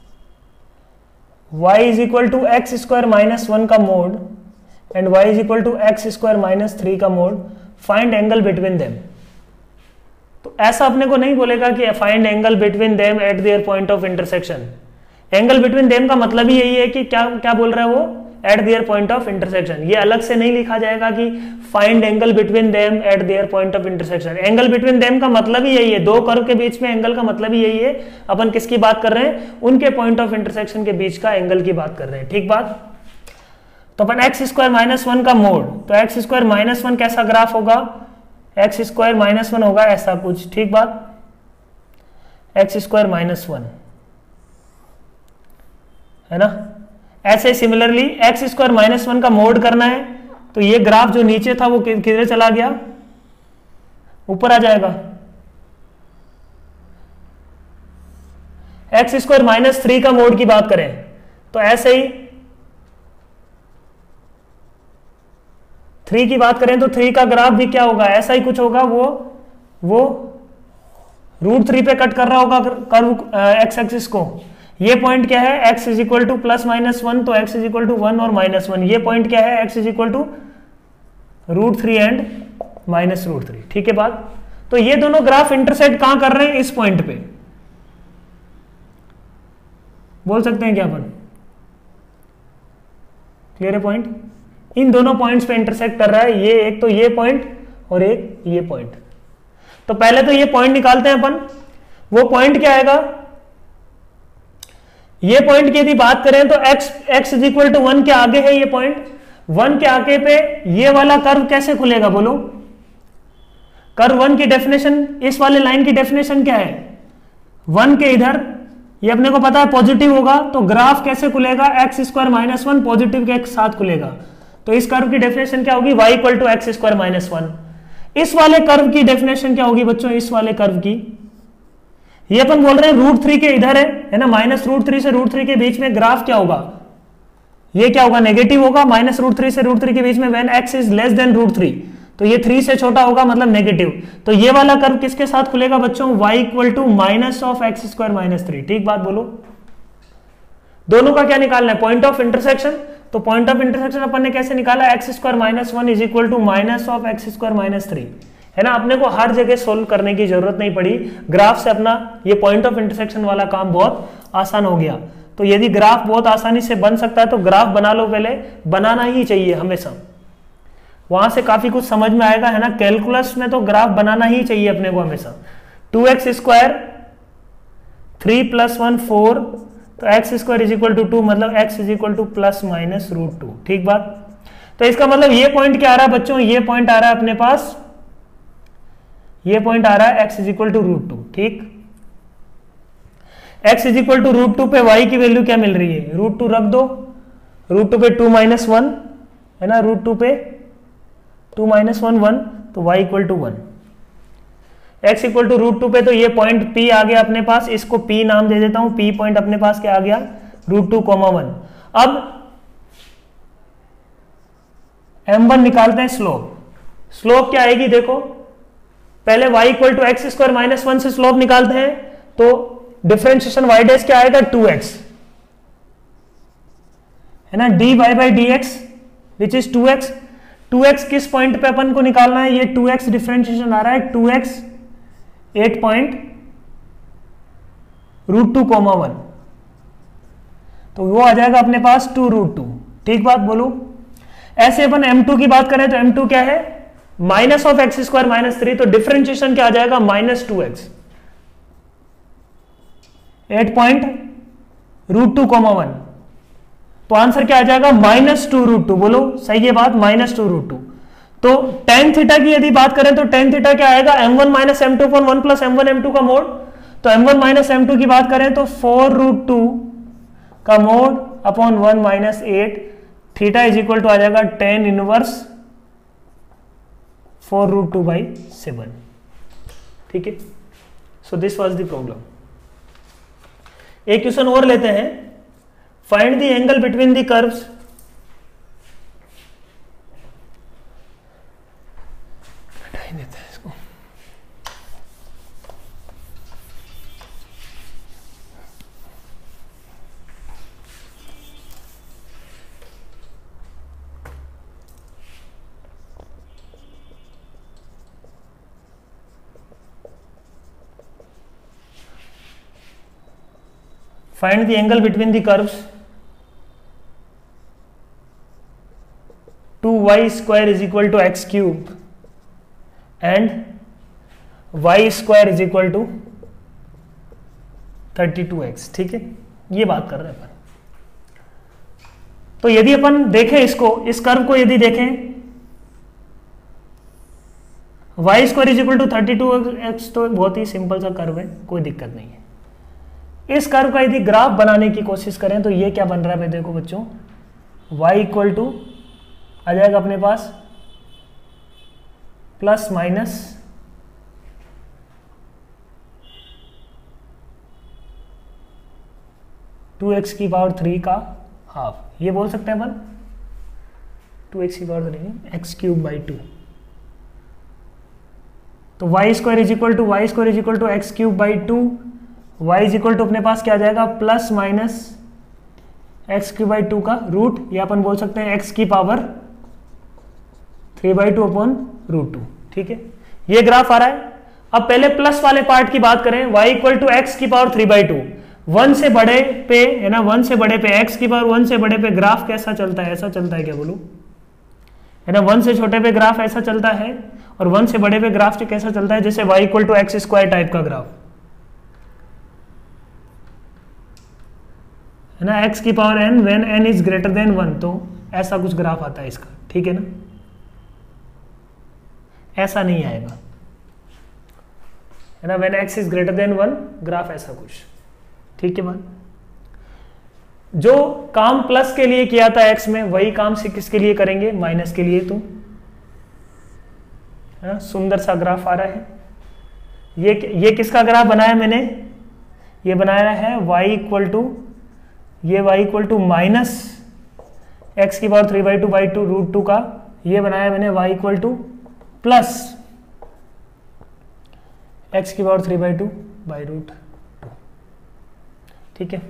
y is equal to x square minus one का mod and y is equal to x square minus three का mod, find angle between them. तो ऐसा अपने को नहीं बोलेगा कि find angle between them at their point of intersection. Angle between them का मतलब ही यही है कि क्या क्या बोल रहा है वो, at their point of intersection. ये अलग से नहीं लिखा जाएगा कि find angle between them at their point of intersection. Angle between them का मतलब ही यही है, दो कर्व के बीच में एंगल का मतलब ही यही है। अपन किसकी बात कर रहे हैं? उनके पॉइंट ऑफ इंटरसेक्शन के बीच का एंगल की बात कर रहे हैं। ठीक बात। तो अपन एक्स स्क्वायर माइनस वन का मोड, तो एक्स स्क्वायर माइनस वन कैसा ग्राफ होगा? एक्स स्क्वायर माइनस वन होगा ऐसा कुछ। ठीक बात। एक्स स्क्वायर माइनस वन है ना। ऐसे similarly x square minus one का मोड करना है तो ये ग्राफ जो नीचे था वो किधर चला गया? ऊपर आ जाएगा। एक्स स्क्वायर माइनस थ्री का मोड की बात करें तो ऐसे ही थ्री की बात करें तो थ्री का ग्राफ भी क्या होगा? ऐसा ही कुछ होगा। वो वो रूट थ्री पे कट कर रहा होगा कर्व एक्स एक्सिस को। ये पॉइंट क्या है? x is equal to plus minus one, तो x is equal to one और माइनस वन। ये पॉइंट क्या है? x is equal to root three and minus root three. ठीक है बात। तो ये दोनों ग्राफ इंटरसेक्ट कहां कर रहे हैं? इस पॉइंट पे। बोल सकते हैं क्या अपन? क्लियर है पॉइंट? इन दोनों पॉइंट्स पे इंटरसेक्ट कर रहा है। ये एक तो ये पॉइंट और एक ये पॉइंट। तो पहले तो ये पॉइंट निकालते हैं अपन। वो पॉइंट क्या आएगा? ये पॉइंट की यदि बात करें तो x x is equal to one के आगे है ये पॉइंट। वन के आगे पे ये वाला कर्व कैसे खुलेगा? बोलो। कर्व वन की डेफिनेशन, इस वाले लाइन की डेफिनेशन क्या है? वन के इधर ये अपने को पता है पॉजिटिव होगा, तो ग्राफ कैसे खुलेगा? X square minus one positive के साथ खुलेगा। तो इस कर्व की डेफिनेशन क्या होगी? y equal to x square minus one. इस वाले कर्व की डेफिनेशन क्या होगी बच्चों? इस वाले कर्व की, ये अपन बोल रहे हैं रूट थ्री के इधर है है ना, माइनस रूट थ्री से रूट थ्री के बीच में ग्राफ क्या होगा? ये क्या होगा? नेगेटिव होगा। माइनस रूट थ्री से रूट थ्री के बीच में when x is less than root three, तो ये थ्री से छोटा होगा मतलब नेगेटिव। तो ये वाला कर्व किसके साथ खुलेगा बच्चों? y equal to minus of x square minus three. ठीक बात बोलो। दोनों का क्या निकालना है? Point of intersection. तो पॉइंट ऑफ इंटरसेक्शन अपन ने कैसे निकाला? X square minus one is equal to minus of x square minus three, है ना। अपने को हर जगह सोल्व करने की जरूरत नहीं पड़ी। ग्राफ से अपना ये पॉइंट ऑफ इंटरसेक्शन वाला काम बहुत आसान हो गया। तो यदि ग्राफ बहुत आसानी से बन सकता है तो ग्राफ बना लो, पहले बनाना ही चाहिए हमेशा। वहां से काफी कुछ समझ में आएगा, है ना। कैलकुलस में तो ग्राफ बनाना ही चाहिए अपने को हमेशा। Two x square three plus one four, तो x square is equal to two, मतलब x is equal to plus minus root two. ठीक बात। तो इसका मतलब ये पॉइंट क्या आ रहा है बच्चों? ये पॉइंट आ रहा है अपने पास, ये पॉइंट आ रहा है x is equal to root two. ठीक। X is equal to root two पे वाई की वैल्यू क्या मिल रही है? रूट टू रख दो। रूट टू पे टू माइनस वन, है ना। रूट टू पे टू माइनस वन वन, तो y equal to one. X equal to root two पे तो ये पॉइंट पी आ गया अपने पास, इसको पी नाम दे देता हूं। पी पॉइंट अपने पास क्या आ गया? Root two comma one. अब एम वन निकालते हैं स्लोप। स्लोप क्या आएगी देखो, पहले y equal to x square minus one से स्लोप निकालते हैं, तो डिफरेंशिएशन y डैश क्या आएगा? टू एक्स, है ना। D y by D x which is two x. Two x किस पॉइंट पे अपन को निकालना है? ये टू एक्स डिफरेंशिएशन आ रहा है two x at point root two comma one, तो वो आ जाएगा अपने पास टू रूट टू। ठीक बात बोलो। ऐसे अपन एम टू की बात करें तो एम टू क्या है? Minus of x square minus three, तो डिफरेंशिएशन क्या आ जाएगा? Minus two x at point root two comma one, तो आंसर क्या आ जाएगा? Minus two root two. बोलो सही है बात, माइनस टू रूट टू। तो टेन थीटा की यदि बात करें तो टेन थीटा क्या आएगा? M one minus M two upon one plus M one M two का मोड। तो m one minus M two की बात करें तो फोर रूट टू का mod upon one minus eight, theta is equal to आ जाएगा tan inverse four root two by seven. ठीक है। So this was the problem. एक क्वेश्चन और लेते हैं। Find the angle between the curves. हटाई देते हैं इसको। Find the angle between the curves. Y square is equal to x cube and y square is equal to thirty two x. ठीक है, ये बात कर रहे हैं अपन। तो यदि अपन देखें इसको, इस कर्व को यदि देखें, y square is equal to thirty two x, तो बहुत ही सिंपल सा कर्व है, कोई दिक्कत नहीं है। इस कर्व का यदि ग्राफ बनाने की कोशिश करें तो ये क्या बन रहा है, देखो बच्चों, y इक्वल टू आ जाएगा अपने पास प्लस माइनस टू एक्स की पावर थ्री का हाफ, ये बोल सकते हैं अपन, टू एक्स की power three x cube by two. तो y square is equal to y square is equal to x cube by two, y is equal to अपने पास क्या आ जाएगा, plus minus x cube by two का root, या अपन बोल सकते हैं एक्स की power three by two upon root two. ठीक है, ये ग्राफ आ रहा है। अब पहले प्लस वाले पार्ट की बात करें, y इक्वल टू एक्स की power three by two, one से बड़े पे है ना, वन से बड़े पे x की पावर वन से बड़े पे ग्राफ कैसा चलता है, ऐसा चलता है क्या बोलूं, है ना, वन से छोटे पे ग्राफ ऐसा चलता है, और वन से बड़े पे ग्राफ कैसा चलता है, जैसे y equal to x square type का ग्राफ, है ना, x की power n when n is greater than one, तो ऐसा कुछ ग्राफ आता है इसका। ठीक है ना, ऐसा नहीं आएगा, है ना, when x is greater than one, graph ऐसा कुछ। ठीक है बात, जो काम प्लस के लिए किया था x में, वही काम से किसके लिए करेंगे, माइनस के लिए। तो है ना, सुंदर सा ग्राफ आ रहा है। ये ये किसका ग्राफ बनाया मैंने, ये बनाया है y इक्वल टू, ये y equal to minus x की power three by two by two root two का, ये बनाया मैंने y equal to plus x की power three by two by root two. ठीक है,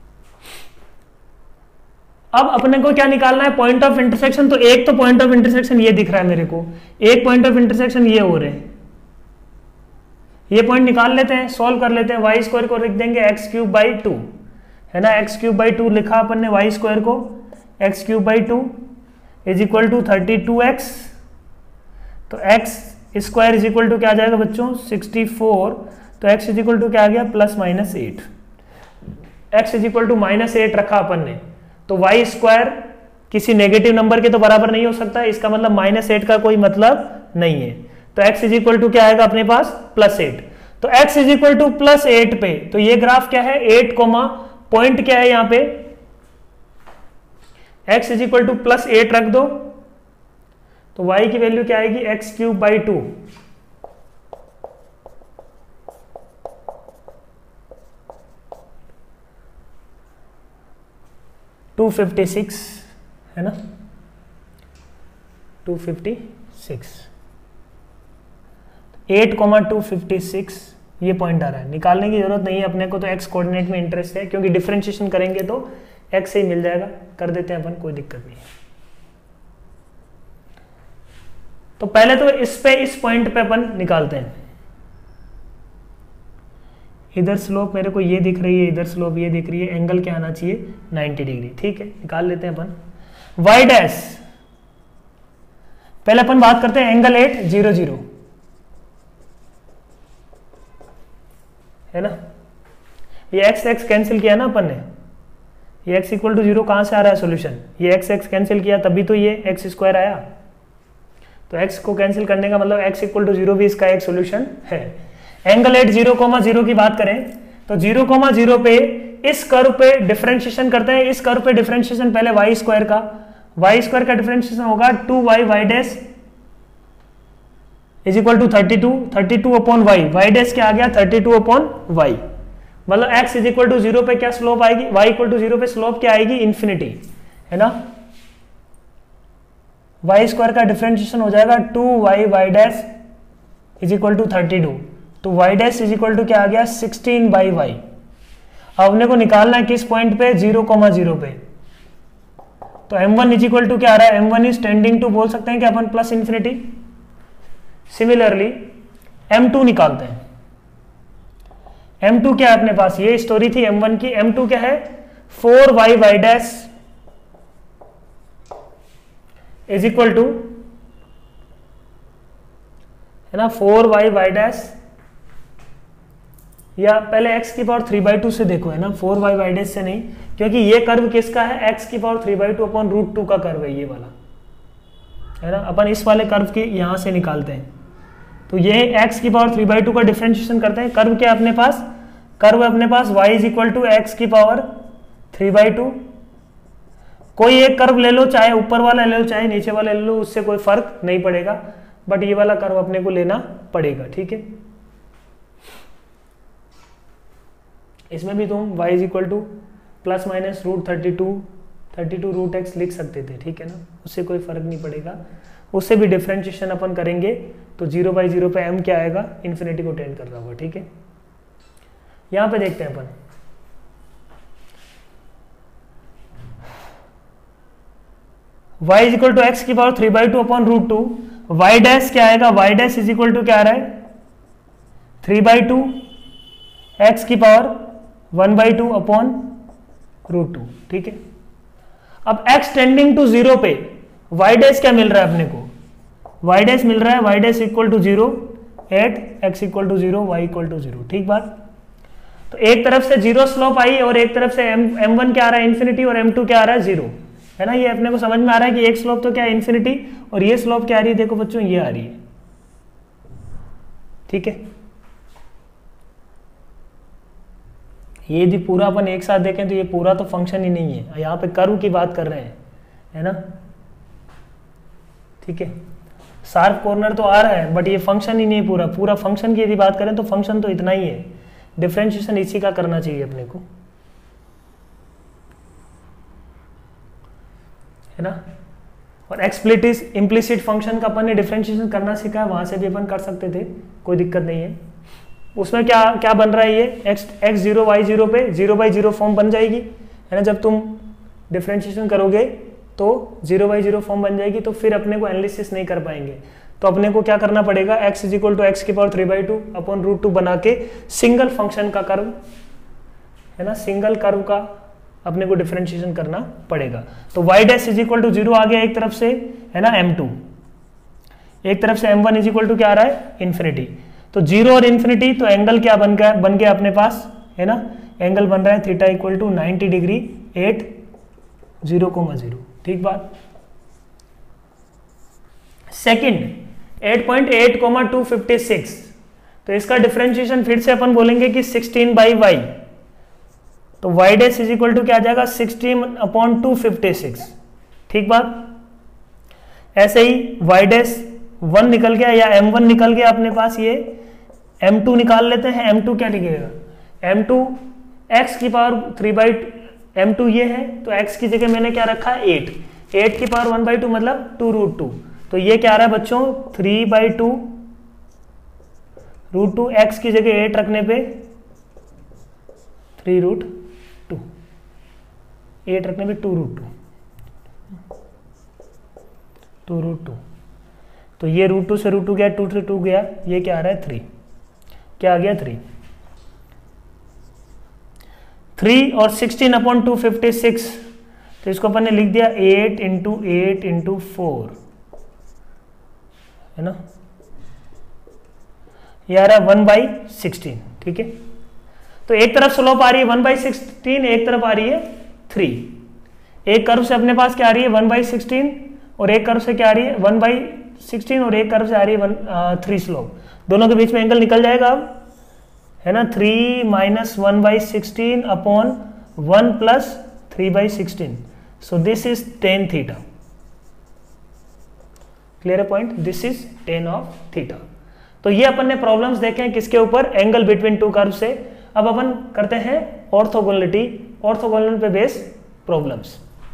अब अपने को क्या निकालना है, पॉइंट ऑफ इंटरसेक्शन। तो एक तो पॉइंट ऑफ इंटरसेक्शन ये दिख रहा है मेरे को, एक पॉइंट ऑफ इंटरसेक्शन ये हो रहे हैं, ये पॉइंट निकाल लेते हैं, सॉल्व कर लेते हैं। वाई स्क्वायर को लिख देंगे एक्स क्यूब बाई टू, है ना, एक्स क्यूब बाई टू लिखा अपन ने, वाई स्क्वायर को x cube by two is equal to thirty two x, तो x square is equal to क्या आ जाएगा बच्चों, सिक्सटी फोर, तो एक्स इज इक्वल टू क्या आ गया, plus minus eight, x is equal to minus eight रखा अपन ने, तो वाई स्क्वायर किसी नेगेटिव नंबर के तो बराबर नहीं हो सकता, इसका मतलब माइनस एट का कोई मतलब नहीं है, तो x इज इक्वल टू क्या आएगा अपने पास, प्लस एट। तो x is equal to plus eight पे, तो ये ग्राफ क्या है, एट कोमा पॉइंट क्या है यहाँ पे, x is equal to plus eight रख दो, तो y की वैल्यू क्या आएगी, x cube by two, two fifty six, है ना, two fifty six, eight comma two fifty six, ये पॉइंट आ रहा है, निकालने की जरूरत नहीं है अपने को, तो एक्स कोऑर्डिनेट में इंटरेस्ट है, क्योंकि डिफरेंशिएशन करेंगे तो एक्स से ही मिल जाएगा, कर देते हैं अपन, कोई दिक्कत नहीं है। तो पहले तो इस पे, इस पॉइंट पे अपन निकालते हैं, इधर स्लोप मेरे को ये दिख रही है, इधर स्लोप ये दिख रही है, एंगल क्या आना चाहिए, नाइंटी डिग्री। ठीक है, निकाल लेते हैं अपन y डैश, पहले अपन बात करते हैं एंगल एट जीरो जीरो, है ना, ये x x कैंसिल किया ना अपन ने, ये x इक्वल टू जीरो कहां से आ रहा है सॉल्यूशन, ये x x कैंसिल किया तभी तो ये x स्क्वायर आया, तो x को कैंसिल करने का मतलब x इक्वल टू जीरो भी इसका एक सॉल्यूशन है। Angle at zero comma zero की बात करें तो जीरो कोमा जीरो पे इस कर्व पे डिफरेंशिएशन करते हैं, इस कर्व पे डिफरेंशिएशन पहले वाई स्क्वायर का, वाई स्क्वायर का डिफरेंशिएशन होगा two y y dash is equal to thirty two, thirty two upon y, y dash क्या आ गया, थर्टी टू अपॉन वाई, मतलब x is equal to zero पे क्या स्लोप आएगी, y इक्वल टू जीरो पे स्लोप क्या आएगी, इंफिनिटी, है ना, वाई स्क्वायर का डिफरेंशिएशन हो जाएगा two y y dash is equal to thirty two, तो y dash is equal to क्या आ गया, सिक्सटीन बाई वाई। अब अपने को निकालना है किस पॉइंट पे, जीरो कोमा जीरो पे, तो m one is equal to क्या आ रहा है, M one is tending to, बोल सकते हैं कि अपन plus infinity. Similarly m two निकालते हैं, एम टू क्या है अपने पास, ये स्टोरी थी एम वन की, एम टू क्या है, four y y dash is equal to, है ना, फोर वाई वाई डैश, या पहले x की पावर थ्री बाई टू से देखो, है ना, फोर वाई वाई डैश से नहीं, क्योंकि ये कर्व किसका है, x की power three by two upon root two का कर्व है ये वाला, है ना। अपन इस वाले कर्व की यहां से निकालते हैं, तो ये x की पावर थ्री बाई टू का डिफरेंशिएशन करते हैं। कर्व क्या है अपने पास, कर्व अपने पास y is equal to x की पावर थ्री बाई टू। कोई एक कर्व ले लो, चाहे ऊपर वाला ले लो चाहे नीचे वाला ले लो, उससे कोई फर्क नहीं पड़ेगा, बट ये वाला कर्व अपने को लेना पड़ेगा, ठीक है। इसमें भी तुम y is equal to plus minus root thirty two thirty two root x लिख सकते थे, ठीक है ना, उससे कोई फर्क नहीं पड़ेगा। उससे भी डिफरेंशिएशन अपन करेंगे तो जीरो बाई जीरो पे m क्या आएगा, इन्फिनिटी को टेंड कर रहा होगा, ठीक है। यहां पे देखते हैं अपन, y is equal to x की power three by two upon root two, y dash क्या आएगा, y dash is equal to क्या आ रहा है, थ्री बाई टू एक्स की power one by two upon root two, ठीक है। अब x टेंडिंग टू जीरो पे y डैश क्या मिल रहा है अपने को, y डैश मिल रहा है, y dash equal to zero at x equal to zero, y equal to zero, ठीक बात। तो एक तरफ से जीरो स्लोप आई और एक तरफ से m एम वन क्या आ रहा है, इन्फिनिटी, और एम टू क्या आ रहा है, जीरो, है ना। ये अपने को समझ में आ रहा है कि एक स्लोप तो क्या है, इन्फिनिटी, और ये स्लोप क्या आ रही है, देखो बच्चों ये आ रही है, ठीक है। ये भी पूरा अपन एक साथ देखें तो ये पूरा तो फंक्शन ही नहीं है, यहाँ पे कर्व की बात कर रहे हैं, है ना, ठीक है। शार्प कॉर्नर तो आ रहा है बट ये फंक्शन ही नहीं है पूरा, पूरा फंक्शन की यदि बात करें तो फंक्शन तो इतना ही है, डिफरेंशिएशन इसी का करना चाहिए अपने को, है ना। और एक्सप्लिसिट इम्प्लिसिट फंक्शन का अपन ने डिफरेंशिएशन करना सीखा है, वहां से भी अपन कर सकते थे, कोई दिक्कत नहीं है। उसमें क्या क्या बन रहा है, ये x x zero y zero पे जीरो बाई जीरो फॉर्म बन जाएगी, है ना। जब तुम डिफरेंशिएशन करोगे तो जीरो बाई जीरो फॉर्म बन जाएगी, तो फिर अपने को एनालिसिस नहीं कर पाएंगे, तो अपने को क्या करना पड़ेगा, x is equal to x की power three by two upon root two बना के सिंगल फंक्शन का कर्व, है ना, सिंगल कर्व का अपने को डिफरेंशिएशन करना पड़ेगा। तो y dash is equal to zero आ गया एक तरफ से, है ना, एम टू, एक तरफ से m one is equal to क्या आ रहा है, इन्फिनिटी। तो जीरो और इन्फिनिटी, तो एंगल क्या बन गया बन गया अपने पास, है ना, एंगल बन रहा है theta equal to ninety degree at zero comma zero, ठीक बात। Second at point at comma two fifty six, तो इसका डिफरेंशिएशन फिर से अपन बोलेंगे कि सिक्सटीन बाई वाई, तो y dash is equal to क्या आ जाएगा, sixteen upon two fifty six, ठीक बात। ऐसे ही वाई डैश वन निकल गया या एम वन निकल गया अपने पास, ये एम टू निकाल लेते हैं। एम टू क्या लिखेगा, एम टू एक्स की power three by m two ये है, तो x की जगह मैंने क्या रखा है, एट, एट की पावर वन बाई टू मतलब टू रूट टू, तो ये क्या आ रहा है बच्चों, three by two root two, x की जगह एट रखने पे थ्री रूट टू, एट रखने पे two root two, two root two, तो ये रूट टू से रूट टू गया, टू से टू गया, ये क्या आ रहा है, थ्री, क्या आ गया, थ्री। थ्री और sixteen upon two fifty six, तो इसको अपन ने लिख दिया eight into eight into four, है ना, ये आ रहा है वन बाई सिक्सटीन, ठीक है। तो एक तरफ स्लोप आ रही है वन बाई सिक्सटीन, एक तरफ आ रही है थ्री, एक कर्व से अपने पास क्या आ रही है, वन बाई सिक्सटीन, और एक कर्व से क्या आ रही है, वन बाई सिक्सटीन, और एक कर्व से आ रही है वन थ्री स्लोप, दोनों के बीच में एंगल निकल जाएगा अब, है ना, three minus one by sixteen upon one plus three by sixteen, so this is tan theta, clear है point, this is tan of theta. तो ये अपन ने प्रॉब्लम्स देखे हैं किसके ऊपर, एंगल बिटवीन टू कर्व से। अब अपन करते हैं ऑर्थोगोनलिटी, ऑर्थोगोनल पे बेस प्रॉब्लम्स।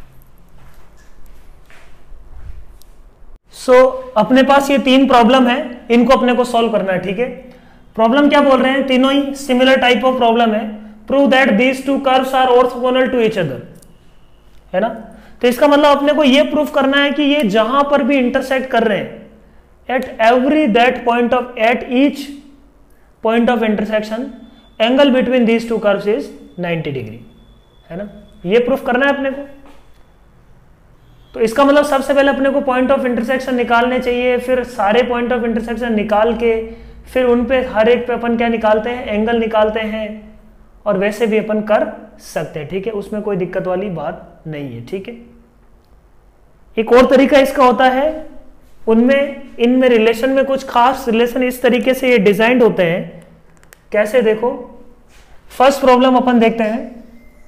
सो so, अपने पास ये तीन प्रॉब्लम है, इनको अपने को सॉल्व करना है, ठीक है। प्रॉब्लम क्या बोल रहे हैं, तीनों ही सिमिलर टाइप ऑफ प्रॉब्लम है। Prove that these two curves are orthogonal to each other, है ना। तो इसका मतलब अपने को ये प्रूफ करना है कि ये जहां पर भी इंटरसेक्ट कर रहे हैं, at every that point of at each point of intersection angle between these two curves is ninety degree, है ना, ये प्रूफ करना है अपने को। तो इसका मतलब सबसे पहले अपने को पॉइंट ऑफ इंटरसेक्शन निकालने चाहिए, फिर सारे पॉइंट ऑफ इंटरसेक्शन निकाल के फिर उन पे हर एक पे अपन क्या निकालते हैं, एंगल निकालते हैं, और वैसे भी अपन कर सकते हैं, ठीक है, उसमें कोई दिक्कत वाली बात नहीं है, ठीक है। एक और तरीका इसका होता है, उनमें इनमें रिलेशन में कुछ खास रिलेशन इस तरीके से ये डिजाइंड होते हैं, कैसे देखो, फर्स्ट प्रॉब्लम अपन देखते हैं,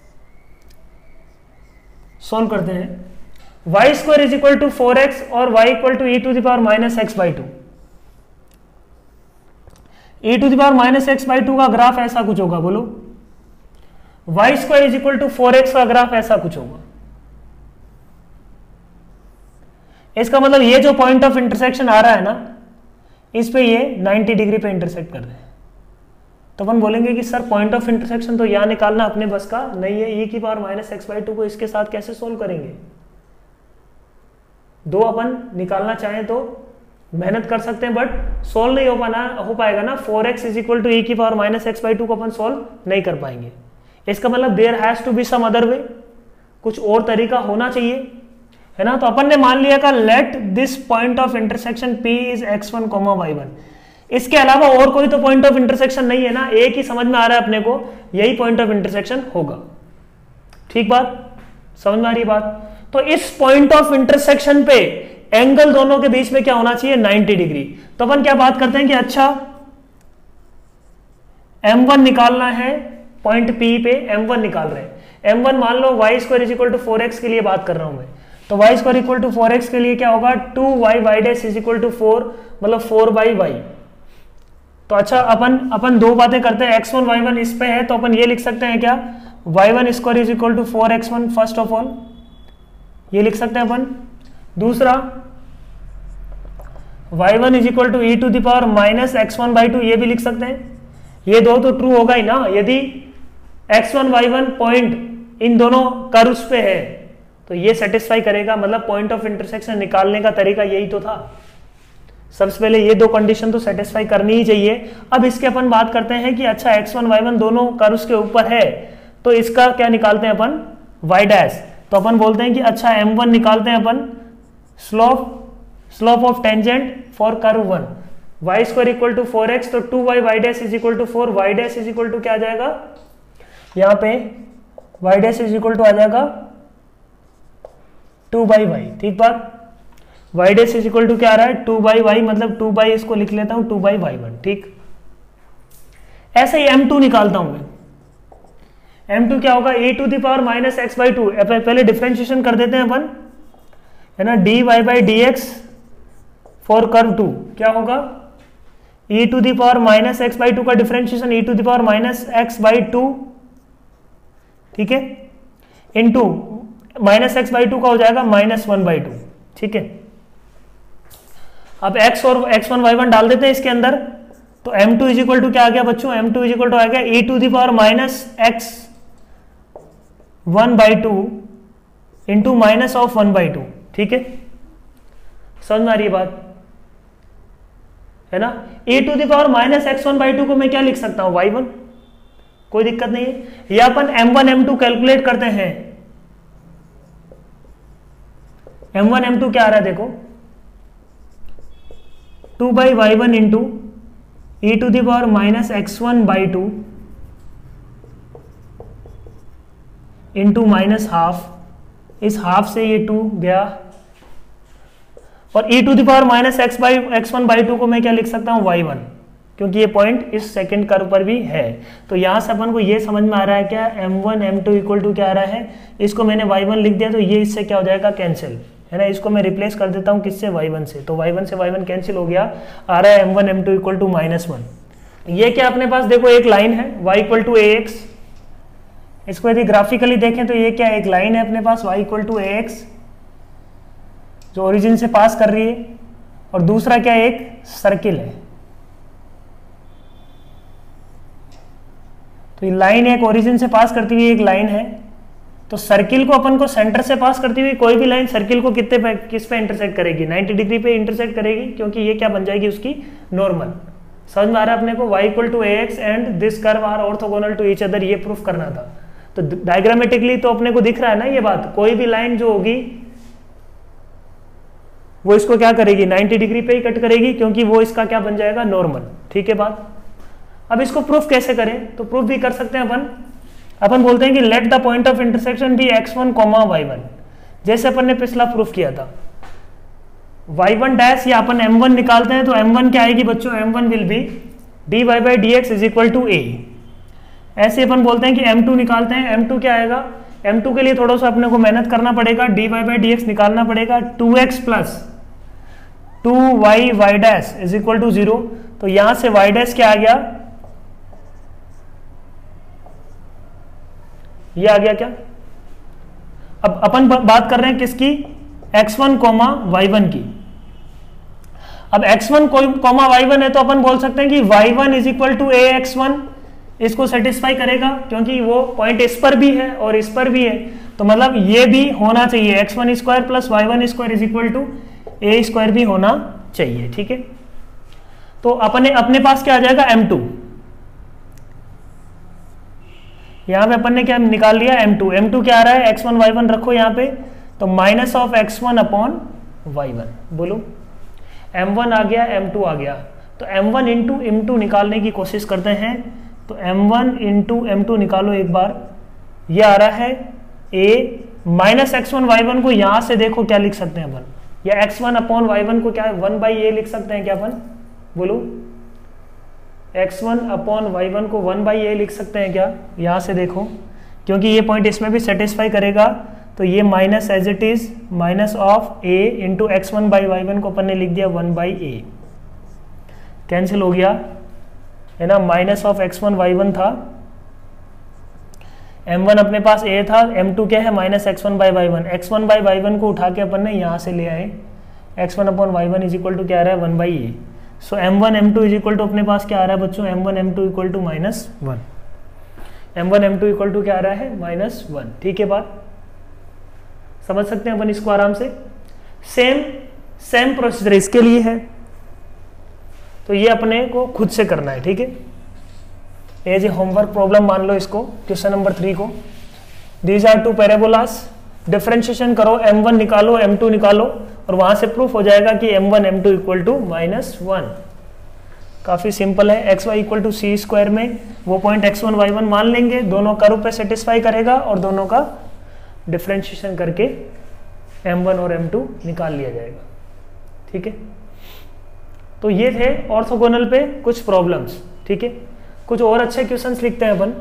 सॉल्व करते हैं। Y square is equal to four x और y equal to e to the power minus x by two. E to the power minus x by two का ग्राफ ऐसा कुछ होगा, बोलो। Y square is equal to four x का graph ऐसा कुछ होगा। इसका मतलब ये जो पॉइंट ऑफ इंटरसेक्शन आ रहा है ना, इस पे ये नाइंटी डिग्री पे इंटरसेक्ट कर रहे हैं। तो अपन बोलेंगे कि सर पॉइंट ऑफ इंटरसेक्शन तो यहां निकालना अपने बस का नहीं है, ई की power minus x by two को इसके साथ कैसे सोल्व करेंगे। दो अपन निकालना चाहें तो मेहनत कर सकते हैं, बट सोल्व नहीं हो पाना हो पाएगा ना। Four x is equal to e की power minus x by two को अपन सोल्व नहीं कर पाएंगे। इसका मतलब there has to be some other way, कुछ और तरीका होना चाहिए, है ना। तो अपन ने मान लिया का let this point of intersection P is x one comma y one. इसके अलावा और कोई तो पॉइंट ऑफ इंटरसेक्शन नहीं है ना, एक ही समझ में आ रहा है अपने को, यही पॉइंट ऑफ इंटरसेक्शन होगा। ठीक बात, समझ में आ रही बात। तो इस पॉइंट ऑफ इंटरसेक्शन पे एंगल दोनों के बीच में क्या होना चाहिए, नाइंटी डिग्री। तो अपन क्या बात करते हैं कि अच्छा एम वन निकालना है, पॉइंट P पे एम वन निकाल रहे हैं। एम वन मान लो y square is equal to four x के लिए बात कर रहा हूं मैं। तो y square equal to four x के लिए क्या होगा, two y y dash is equal to four, मतलब फोर बाई वाई। तो अच्छा अपन अपन दो बातें करते हैं, एक्स वन वाई वन इस पे है, तो अपन ये लिख सकते हैं क्या, y one square is equal to four x one, first of all ये लिख सकते हैं अपन। दूसरा y one is equal to e to the power minus x one by two, ये भी लिख सकते हैं। ये दो तो ट्रू होगा ही ना, यदि x one Y one point इन दोनों कर्व्स पे है तो ये सेटिस्फाई करेगा, मतलब पॉइंट ऑफ इंटरसेक्शन निकालने का तरीका यही तो था। सबसे पहले ये दो कंडीशन तो सेटिस्फाई करनी ही चाहिए। अब इसके अपन बात करते हैं कि अच्छा एक्स वन वाई वन दोनों कर्व्स के ऊपर है, तो इसका क्या निकालते हैं अपन, वाई डैश। तो अपन बोलते हैं कि अच्छा एम वन निकालते हैं अपन, slope slope of tangent for curve one, y square equal to four x, तो two y y dash is equal to four, y dash is equal to क्या आ जाएगा, यहाँ पे y dash is equal to आ जाएगा two by y. ठीक बात, y dash is equal to क्या आ रहा है, टू बाई वाई, मतलब टू बाई इसको लिख लेता हूं टू बाई वाई वन। ठीक, ऐसे ही एम टू निकालता हूं मैं। एम टू क्या होगा, e to the power minus x by two, पहले डिफरेंशिएशन कर देते हैं अपन, है ना, d y by D x for curve two क्या होगा, e to the power minus x by two का differentiation e to the power minus x by two, ठीक है, into minus x by two का हो जाएगा माइनस वन बाई टू। ठीक है, अब x और एक्स वन वाई वन डाल देते हैं इसके अंदर, तो m two is equal to क्या आ गया बच्चों, m two is equal to आ गया e to the power minus x one by two into minus of one by two. ठीक है, समझ में आ रही है बात, है ना। e to the power minus x one by two को मैं क्या लिख सकता हूं, वाई वन, कोई दिक्कत नहीं है। या अपन m one M two calculate करते हैं, एम वन एम टू क्या आ रहा है देखो, two by y one into e to the power minus x one by two into minus half, इस हाफ से ये टू गया, और e to the power minus x by x one by two को मैं क्या लिख सकता हूं, वाई वन, क्योंकि ये पॉइंट इस सेकंड कर्व पर भी है। तो यहां से अपन को ये समझ में आ रहा है क्या, m one M two equal to क्या आ रहा है, इसको मैंने वाई वन लिख दिया, तो ये इससे क्या हो जाएगा, कैंसिल, है ना। इसको मैं रिप्लेस कर देता हूं किससे, वाई वन से, तो वाई वन से वाई वन कैंसिल हो गया, आ रहा है M one M two equal to minus one. ये क्या अपने पास देखो एक लाइन है y equal to a x, इसको यदि ग्राफिकली देखें तो ये क्या एक लाइन है अपने पास y equal to a x जो ओरिजिन से पास कर रही है, और दूसरा क्या एक सर्किल है। तो ये लाइन एक ओरिजिन से पास करती हुई एक लाइन है, तो सर्किल को अपन को सेंटर से पास करती हुई कोई भी लाइन सर्किल को कितने पे किस पे इंटरसेक्ट करेगी, नाइंटी डिग्री पे इंटरसेक्ट करेगी, क्योंकि ये क्या बन जाएगी उसकी नॉर्मल। समझ में आ रहा है अपने को, y equal to a x and this curve are orthogonal to each other, ये प्रूफ करना था। तो डायग्रामेटिकली तो अपने को दिख रहा है ना ये बात, कोई भी लाइन जो होगी वो इसको क्या करेगी, नाइन्टी डिग्री पे ही कट करेगी, क्योंकि वो इसका क्या बन जाएगा, नॉर्मल। ठीक है बात। अब इसको प्रूफ कैसे करें, तो प्रूफ भी कर सकते हैं अपन। अपन बोलते हैं कि let the point of intersection be x one comma y one, जैसे अपन ने पिछला प्रूफ किया था। वाई वन डैश या अपन एम वन निकालते हैं, तो एम वन क्या आएगी बच्चों, m one will be d y by D x is equal to a. ऐसे अपन बोलते हैं कि एम टू निकालते हैं, एम टू क्या आएगा, एम टू के लिए थोड़ा सा अपने को मेहनत करना पड़ेगा, d y by D x निकालना पड़ेगा, two x plus two y y dash is equal to zero. तो यहां से वाई डैश क्या आ गया, ये आ गया क्या। अब अपन बात कर रहे हैं किसकी, x one comma y one की। अब x one comma y one है, तो अपन बोल सकते हैं कि y one is equal to a x one, इसको सेटिस्फाई करेगा, क्योंकि वो पॉइंट इस पर भी है और इस पर भी है। तो मतलब ये भी होना चाहिए, x one square plus y one square is equal to a square भी होना चाहिए। ठीक है, तो अपने अपने पास क्या आ जाएगा, एम टू। यहां पे अपन ने क्या निकाल लिया, एम टू। एम टू क्या आ रहा है, एक्स वन वाई वन रखो यहां पे, तो minus of x one upon Y one. बोलो, एम वन आ गया, एम टू आ गया, तो m one into m two निकालने की कोशिश करते हैं। तो m one into m two निकालो एक बार, ये आ रहा है a minus x one Y one को यहां से देखो क्या लिख सकते हैं अपन, या x one upon Y one को क्या वन बाई ए लिख सकते हैं क्या अपन, बोलो, x one upon Y one को वन बाई ए लिख सकते हैं क्या, यहां से देखो, क्योंकि ये पॉइंट इसमें भी सेटिस्फाई करेगा। तो ये minus as it is minus of a into x one by y one को अपन ने लिख दिया वन बाई ए, कैंसिल हो गया है ना। Minus of x one Y one था, एम वन अपने पास ए था, एम टू क्या है, minus x one by y one. X one by y one को उठा के अपन ने यहां से ले आए, x one upon Y one is equal to क्या आ रहा है, one by a. So m one M two is equal to अपने पास क्या आ रहा है बच्चों, m one M two equal to minus one, M one M two equal to क्या आ रहा है, माइनस वन। ठीक है बात, समझ सकते हैं अपन इसको आराम से। सेम सेम प्रोसीजर इसके लिए है, तो ये अपने को खुद से करना है। ठीक है, एज ए होमवर्क प्रॉब्लम मान लो इसको, क्वेश्चन नंबर थ्री को। These are two parabolas, differentiation करो, एम वन निकालो, एम टू निकालो, और वहां से प्रूफ हो जाएगा कि M one M two equal to minus one. काफी सिंपल है। X y equal to c square में वो point x one Y one मान लेंगे, दोनों कर्व पे सेटिस्फाई करेगा, और दोनों का डिफरेंशिएशन करके एम वन और एम टू निकाल लिया जाएगा। ठीक है, तो ये थे ऑर्थोगोनल पे कुछ प्रॉब्लम्स। ठीक है, कुछ और अच्छे क्वेश्चंस लिखते हैं अपन।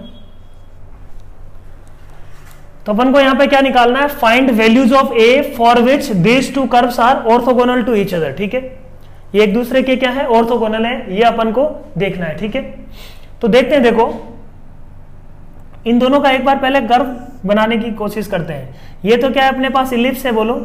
तो अपन को यहां पे क्या निकालना है, find values of a for which these two curves are orthogonal to each other. ठीक है, ये एक दूसरे के क्या है, ऑर्थोगोनल है, ये अपन को देखना है। ठीक है, तो देखते हैं, देखो इन दोनों का एक बार पहले कर्व बनाने की कोशिश करते हैं। ये तो क्या है अपने पास, इलिप्स है, बोलो,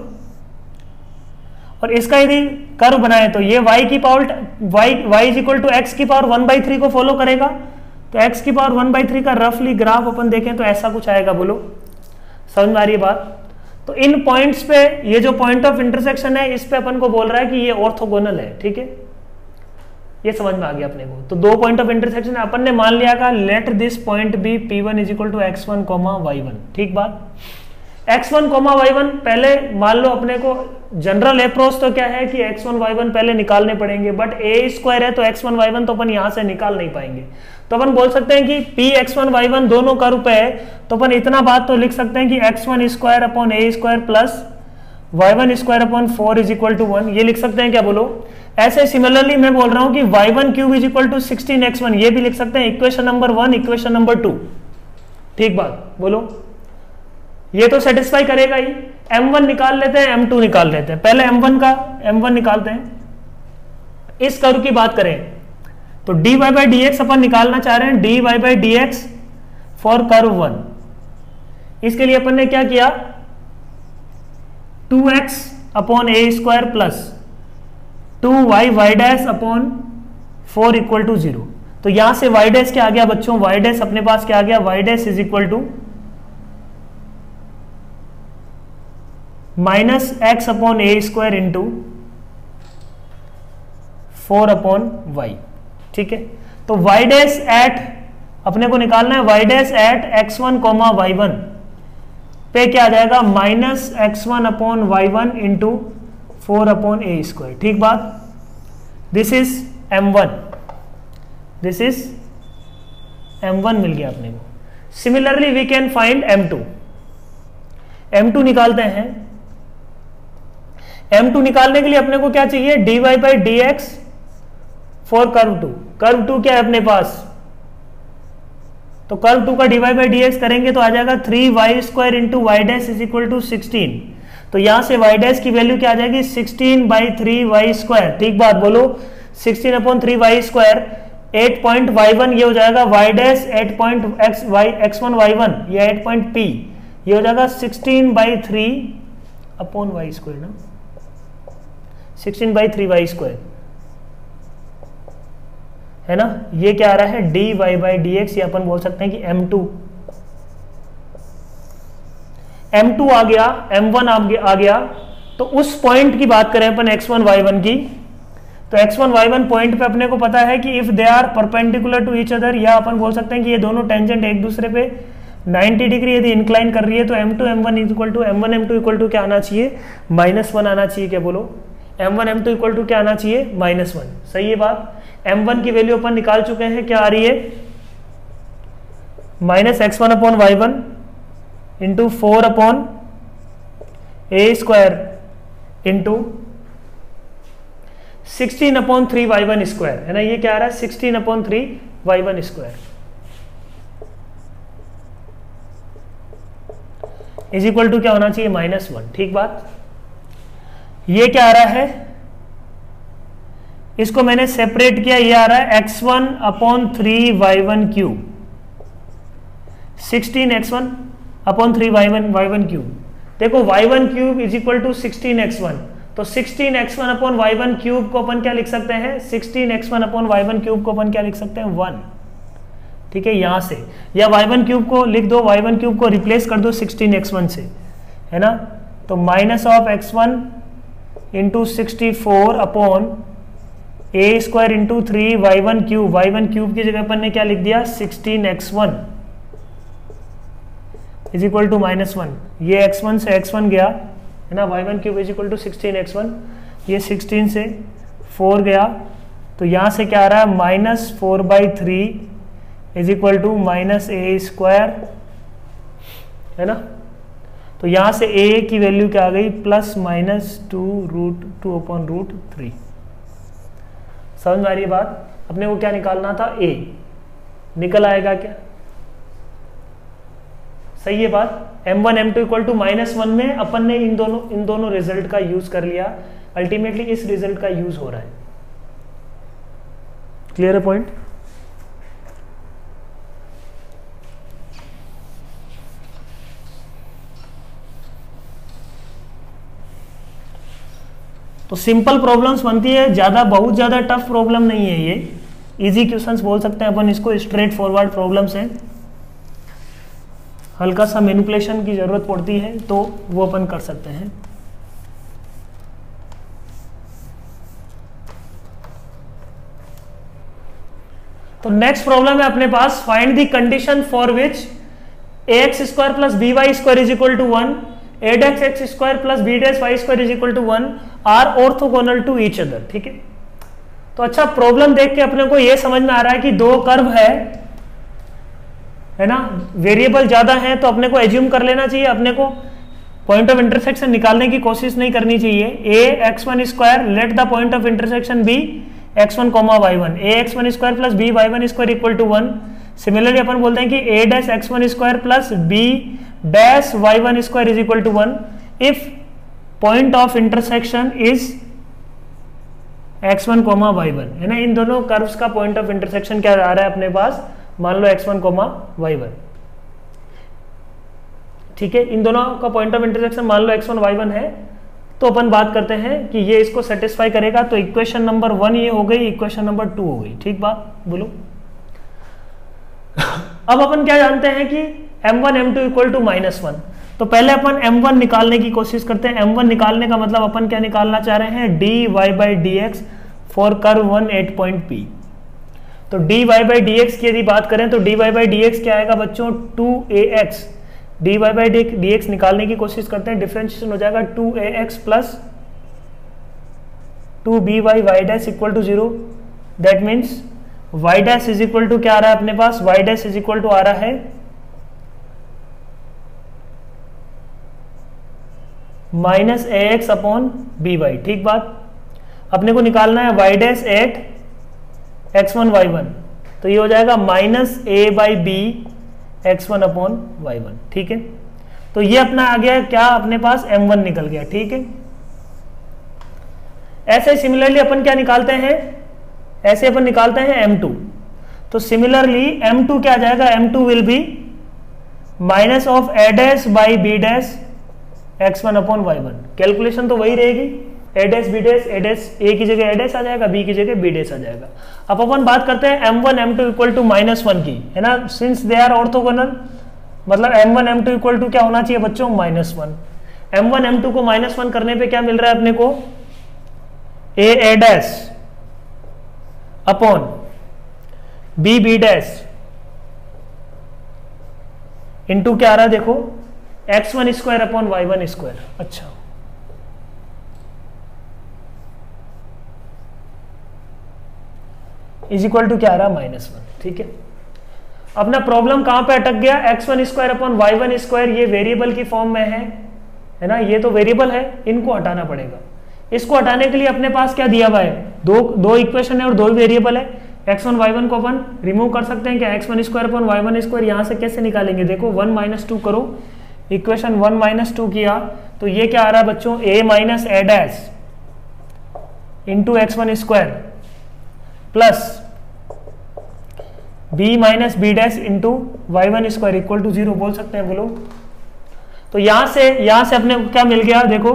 और इसका यदि कर्व बनाए तो ये y की power y y is equal to x की पावर वन बाई थ्री को फॉलो करेगा। तो x की पावर वन बाई थ्री का रफली ग्राफ अपन देखें तो ऐसा कुछ आएगा। बोलो, समझ में आ रही है बात। तो इन पॉइंट्स पे, ये जो पॉइंट ऑफ इंटरसेक्शन है, इस पे अपन को बोल रहा है कि ये ऑर्थोगोनल है। ठीक है, ये समझ में आ गया अपने को। तो दो पॉइंट ऑफ इंटरसेक्शन है, अपन ने मान लिया का let this point be p one is equal to x one comma y one. ठीक बात, x one comma y one पहले मान लो अपने को। जनरल अप्रोच तो क्या है कि एक्स वन वाई वन पहले निकालने पड़ेंगे, बट ए स्क्वायर है तो एक्स वन वाई वन तो अपन यहां से निकाल नहीं पाएंगे। तो अपन बोल सकते हैं कि p x one Y one दोनों कर्व पे है, तो अपन इतना बात तो लिख सकते हैं कि x one square upon a square plus y one square upon four is equal to one. ये लिख सकते हैं क्या, बोलो। ऐसे सिमिलरली मैं बोल रहा हूं कि y one cube is equal to sixteen x one, ये भी लिख सकते हैं, equation number one, equation number two. ठीक बात, बोलो, ये तो सेटिस्फाई करेगा ही। एम वन निकाल लेते हैं, एम टू निकाल लेते हैं। पहले एम वन का एम वन निकालते हैं। इस कर्व की बात करें तो d y by D x अपन निकालना चाह रहे हैं, d y by D x for curve one. इसके लिए अपन ने क्या किया, two x upon a square plus two y y dash upon four equal to zero. तो यहां से वाई डैश क्या आ गया बच्चों, वाई डैश अपने पास क्या आ गया, y dash is equal to minus x upon a square into four upon y. ठीक है, तो वाई डैश एट अपने को निकालना है, y dash at x one comma y one पे क्या आ जाएगा, minus x one upon Y one into four upon a square, ठीक बात। This is m one, this is m one मिल गया अपने को। Similarly we can find m two, M two निकालते हैं। एम टू निकालने के लिए अपने को क्या चाहिए, d y by D x for curve two. Curve two क्या है अपने पास, तो कर्व टू का d y by D x करेंगे तो आ जाएगा three y square into y dash is equal to sixteen. तो यहां से वाई डैश की वैल्यू क्या आ जाएगी, sixteen by three y square, ठीक बात, बोलो। Sixteen upon three y square, at point y one ये हो जाएगा y dash, at point x y x one Y one, या एट पॉइंट पी ये हो जाएगा sixteen by three upon y square ना, sixteen by three y square है ना। ये क्या आ रहा है, d y by D x, ये अपन बोल सकते हैं कि एम टू। एम टू आ गया, एम वन आ गया। तो उस पॉइंट की बात करें अपन एक्स वन वाई वन की, तो x one Y one point पे अपने को पता है कि if they are perpendicular to each other, या अपन बोल सकते हैं कि ये दोनों टेंजेंट एक दूसरे पे नाइंटी डिग्री यदि इंक्लाइन कर रही है, तो m two M one equal to M one M two equal to क्या आना चाहिए, माइनस वन आना चाहिए। क्या बोलो, m one M two equal to क्या आना चाहिए, माइनस वन। सही है बात। एम वन की वैल्यू अपन निकाल चुके हैं, क्या आ रही है, minus x one upon Y one into four upon a square into sixteen upon three y one square, है ना। ये क्या आ रहा है, sixteen upon three y one square is equal to क्या होना चाहिए, माइनस वन, ठीक बात। ये क्या आ रहा है, इसको मैंने सेपरेट किया, ये आ रहा है x one upon three y one cube, sixteen x one upon three y one Y one cube. देखो y one cube is equal to sixteen x one, तो sixteen x one upon Y one cube को अपन क्या लिख सकते हैं, sixteen x one upon Y one cube को अपन क्या लिख सकते हैं, वन, ठीक है, यहां से। या वाई वन क्यूब को लिख दो, वाई वन क्यूब को रिप्लेस कर दो सिक्सटीन एक्स वन से, है ना। तो minus of x one into sixty four upon a square into three y one cube, y one cube की जगह अपन ने क्या लिख दिया, sixteen x one is equal to minus one. ये एक्स वन से एक्स वन गया, है ना, y one cube is equal to sixteen x one, ये सिक्सटीन से फोर गया, तो यहां से क्या आ रहा है, minus four by three is equal to minus a square, है ना। तो यहां से ए की वैल्यू क्या आ गई, plus minus two root two upon root three. समझ में आ रही है बात। अपने को क्या निकालना था, ए, निकल आएगा क्या, सही है बात। M one M two equal to minus one में अपन ने इन दोनों इन दोनों रिजल्ट का यूज कर लिया, अल्टीमेटली इस रिजल्ट का यूज हो रहा है। क्लियर है पॉइंट। तो सिंपल प्रॉब्लम्स बनती है, ज्यादा बहुत ज्यादा टफ प्रॉब्लम नहीं है, ये इजी क्वेश्चंस बोल सकते हैं अपन इसको, स्ट्रेट फॉरवर्ड प्रॉब्लम्स हैं। हल्का सा मैनिपुलेशन की जरूरत पड़ती है तो वो अपन कर सकते हैं। तो नेक्स्ट प्रॉब्लम है अपने पास, find the condition for which a x square plus b y square is equal to one, a dash x square plus b dash y square is equal to one are orthogonal to each other. ठीक है, तो अच्छा problem देख के अपने को यह समझ में आ रहा है कि दो कर्व है है ना, वेरिएबल ज्यादा है, तो अपने को एज्यूम कर लेना चाहिए, अपने को पॉइंट ऑफ इंटरसेक्शन निकालने की कोशिश नहीं करनी चाहिए। A x one square, let the point of intersection be x one comma y one, a x one square plus b y one square equal to one. Similarly अपन बोलते हैं कि a dash x one square plus b dash Y one square is equal to one if point of intersection is x one comma y one, है ना। इन दोनों curves का point of intersection क्या आ रहा है अपने पास, मान लो x one comma y one. ठीक है, इन दोनों का पॉइंट ऑफ इंटरसेक्शन मान लो एक्स वन वाई वन है, तो अपन बात करते हैं कि ये इसको सेटिस्फाई करेगा। तो इक्वेशन नंबर वन ये हो गई, इक्वेशन नंबर टू हो गई। ठीक बात बोलो। अब अपन क्या जानते हैं कि M one M two equal to minus one, तो पहले अपन एम वन निकालने की कोशिश करते हैं। एम वन निकालने का मतलब अपन क्या निकालना चाह रहे हैं, d y by D x for curve one at point P. तो d y by D x की यदि बात करें तो d y by D x क्या आएगा बच्चों, two a x. D y by D x निकालने की कोशिश करते हैं, डिफरेंशिएशन हो जाएगा two a x plus two b y y dash equal to zero, that means y dash is equal to क्या आ रहा है अपने पास, y dash is equal to आ रहा है minus a x upon b y. ठीक बात, अपने को निकालना है y dash at x one Y one, तो ये हो जाएगा minus a by b x one upon Y one. ठीक है, तो ये अपना आ गया क्या अपने पास एम वन निकल गया। ठीक है, ऐसे सिमिलरली अपन क्या निकालते हैं, ऐसे अपन निकालते हैं एम टू। तो सिमिलरली एम टू क्या आ जाएगा, m two will be minus of a dash by b dash x one upon Y one. Calculation तो वही रहेगी, a dash b dash, a dash a की जगह ए डैश आ जाएगा, बी की जगह बी डैश आ जाएगा। अब अपन बात करते हैं M one M two equal to minus one की, है ना, सिंस दे आर ऑर्थोगोनल, मतलब M one M two equal to क्या होना चाहिए बच्चों, minus one. M one M two को माइनस वन करने पे क्या मिल रहा है अपने को, A A dash upon B B dash into क्या आ रहा है देखो, X one square upon Y one square. अच्छा, इज इक्वल टू क्या आ रहा है, माइनस वन। ठीक है, अपना प्रॉब्लम कहां पे अटक गया, X one square upon Y one square, ये वेरिएबल की फॉर्म में है, है ना, ये तो वेरिएबल है, इनको हटाना पड़ेगा। इसको हटाने के लिए अपने पास क्या दिया हुआ है, दो दो इक्वेशन है और दो ही वेरिएबल है। एक्स वन वाई वन को अपन रिमूव कर सकते हैं क्या, X one square upon Y one square, यहां से कैसे निकालेंगे, देखो वन माइनस टू करो, इक्वेशन वन माइनस टू किया तो ये क्या आ रहा है बच्चों, A minus A dash into x one square plus B minus B dash into Y one square equal to zero बोल सकते हैं, बोलो। तो यहां से यहां से अपने को क्या मिल गया देखो,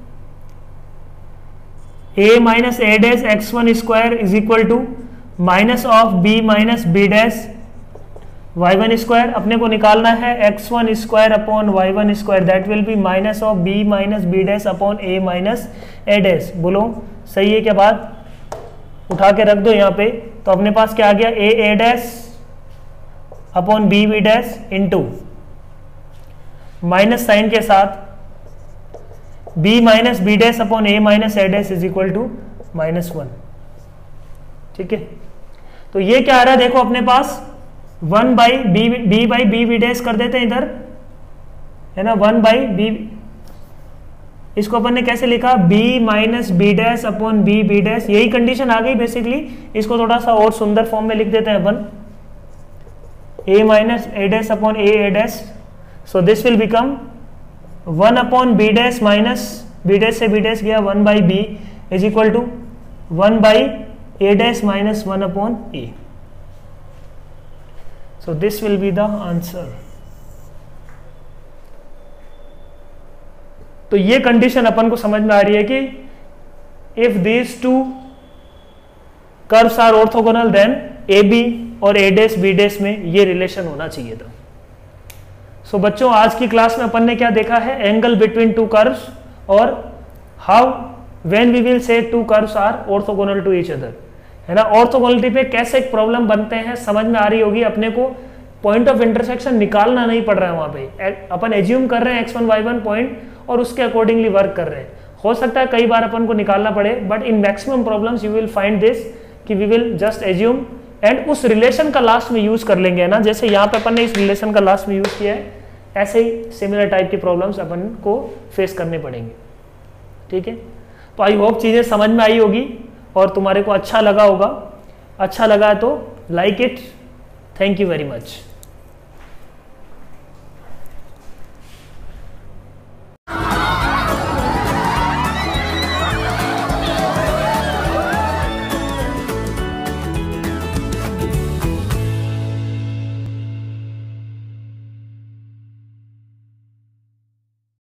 A minus A dash x one square is equal to minus of B minus B dash Y one square. अपने को निकालना है x one square upon Y one square, that will be minus of B minus B dash upon A minus A dash. बोलो सही है क्या बात, उठा के रख दो यहाँ पे। तो अपने पास क्या आ गया, A A dash upon B B dash into minus sign के साथ B minus B dash upon A minus A dash is equal to minus one. ठीक है, तो ये क्या आ रहा है देखो अपने पास, one by B B by B B dash कर देते हैं इधर, है ना, वन बाई बी, इसको अपन ने कैसे लिखा, B minus B dash upon B B dash, यही कंडीशन आ गई बेसिकली। इसको थोड़ा सा और सुंदर फॉर्म में लिख देते हैं अपन, A minus A dash upon A A dash, so this will become one upon B dash minus B dash से बी डैश गया, one by B is equal to one by A dash minus one upon A. So this will be the answer. तो ये condition अपन को समझ में आ रही है कि if these two curves are orthogonal then A B और A dash B dash में ये रिलेशन होना चाहिए था। सो so, बच्चों आज की क्लास में अपन ने क्या देखा है, एंगल बिटवीन टू कर्व्स और how when we will say two curves are orthogonal to each other, है ना। ऑर्थोगोनलिटी पे कैसे एक प्रॉब्लम बनते हैं समझ में आ रही होगी अपने को। पॉइंट ऑफ इंटरसेक्शन निकालना नहीं पड़ रहा है वहां पे, अपन एज्यूम कर रहे हैं X one Y one point और उसके अकॉर्डिंगली वर्क कर रहे हैं। हो सकता है कई बार अपन को निकालना पड़े, but in maximum problems you will find this कि we will just assume and उस रिलेशन का लास्ट में यूज कर लेंगे, है ना। जैसे यहाँ पे अपन ने इस रिलेशन का लास्ट में यूज किया है, ऐसे ही सिमिलर टाइप की प्रॉब्लम्स अपन को फेस करने पड़ेंगे। ठीक है, तो आई होप चीजें समझ में आई होगी और तुम्हारे को अच्छा लगा होगा। अच्छा लगा तो like it. Thank you very much.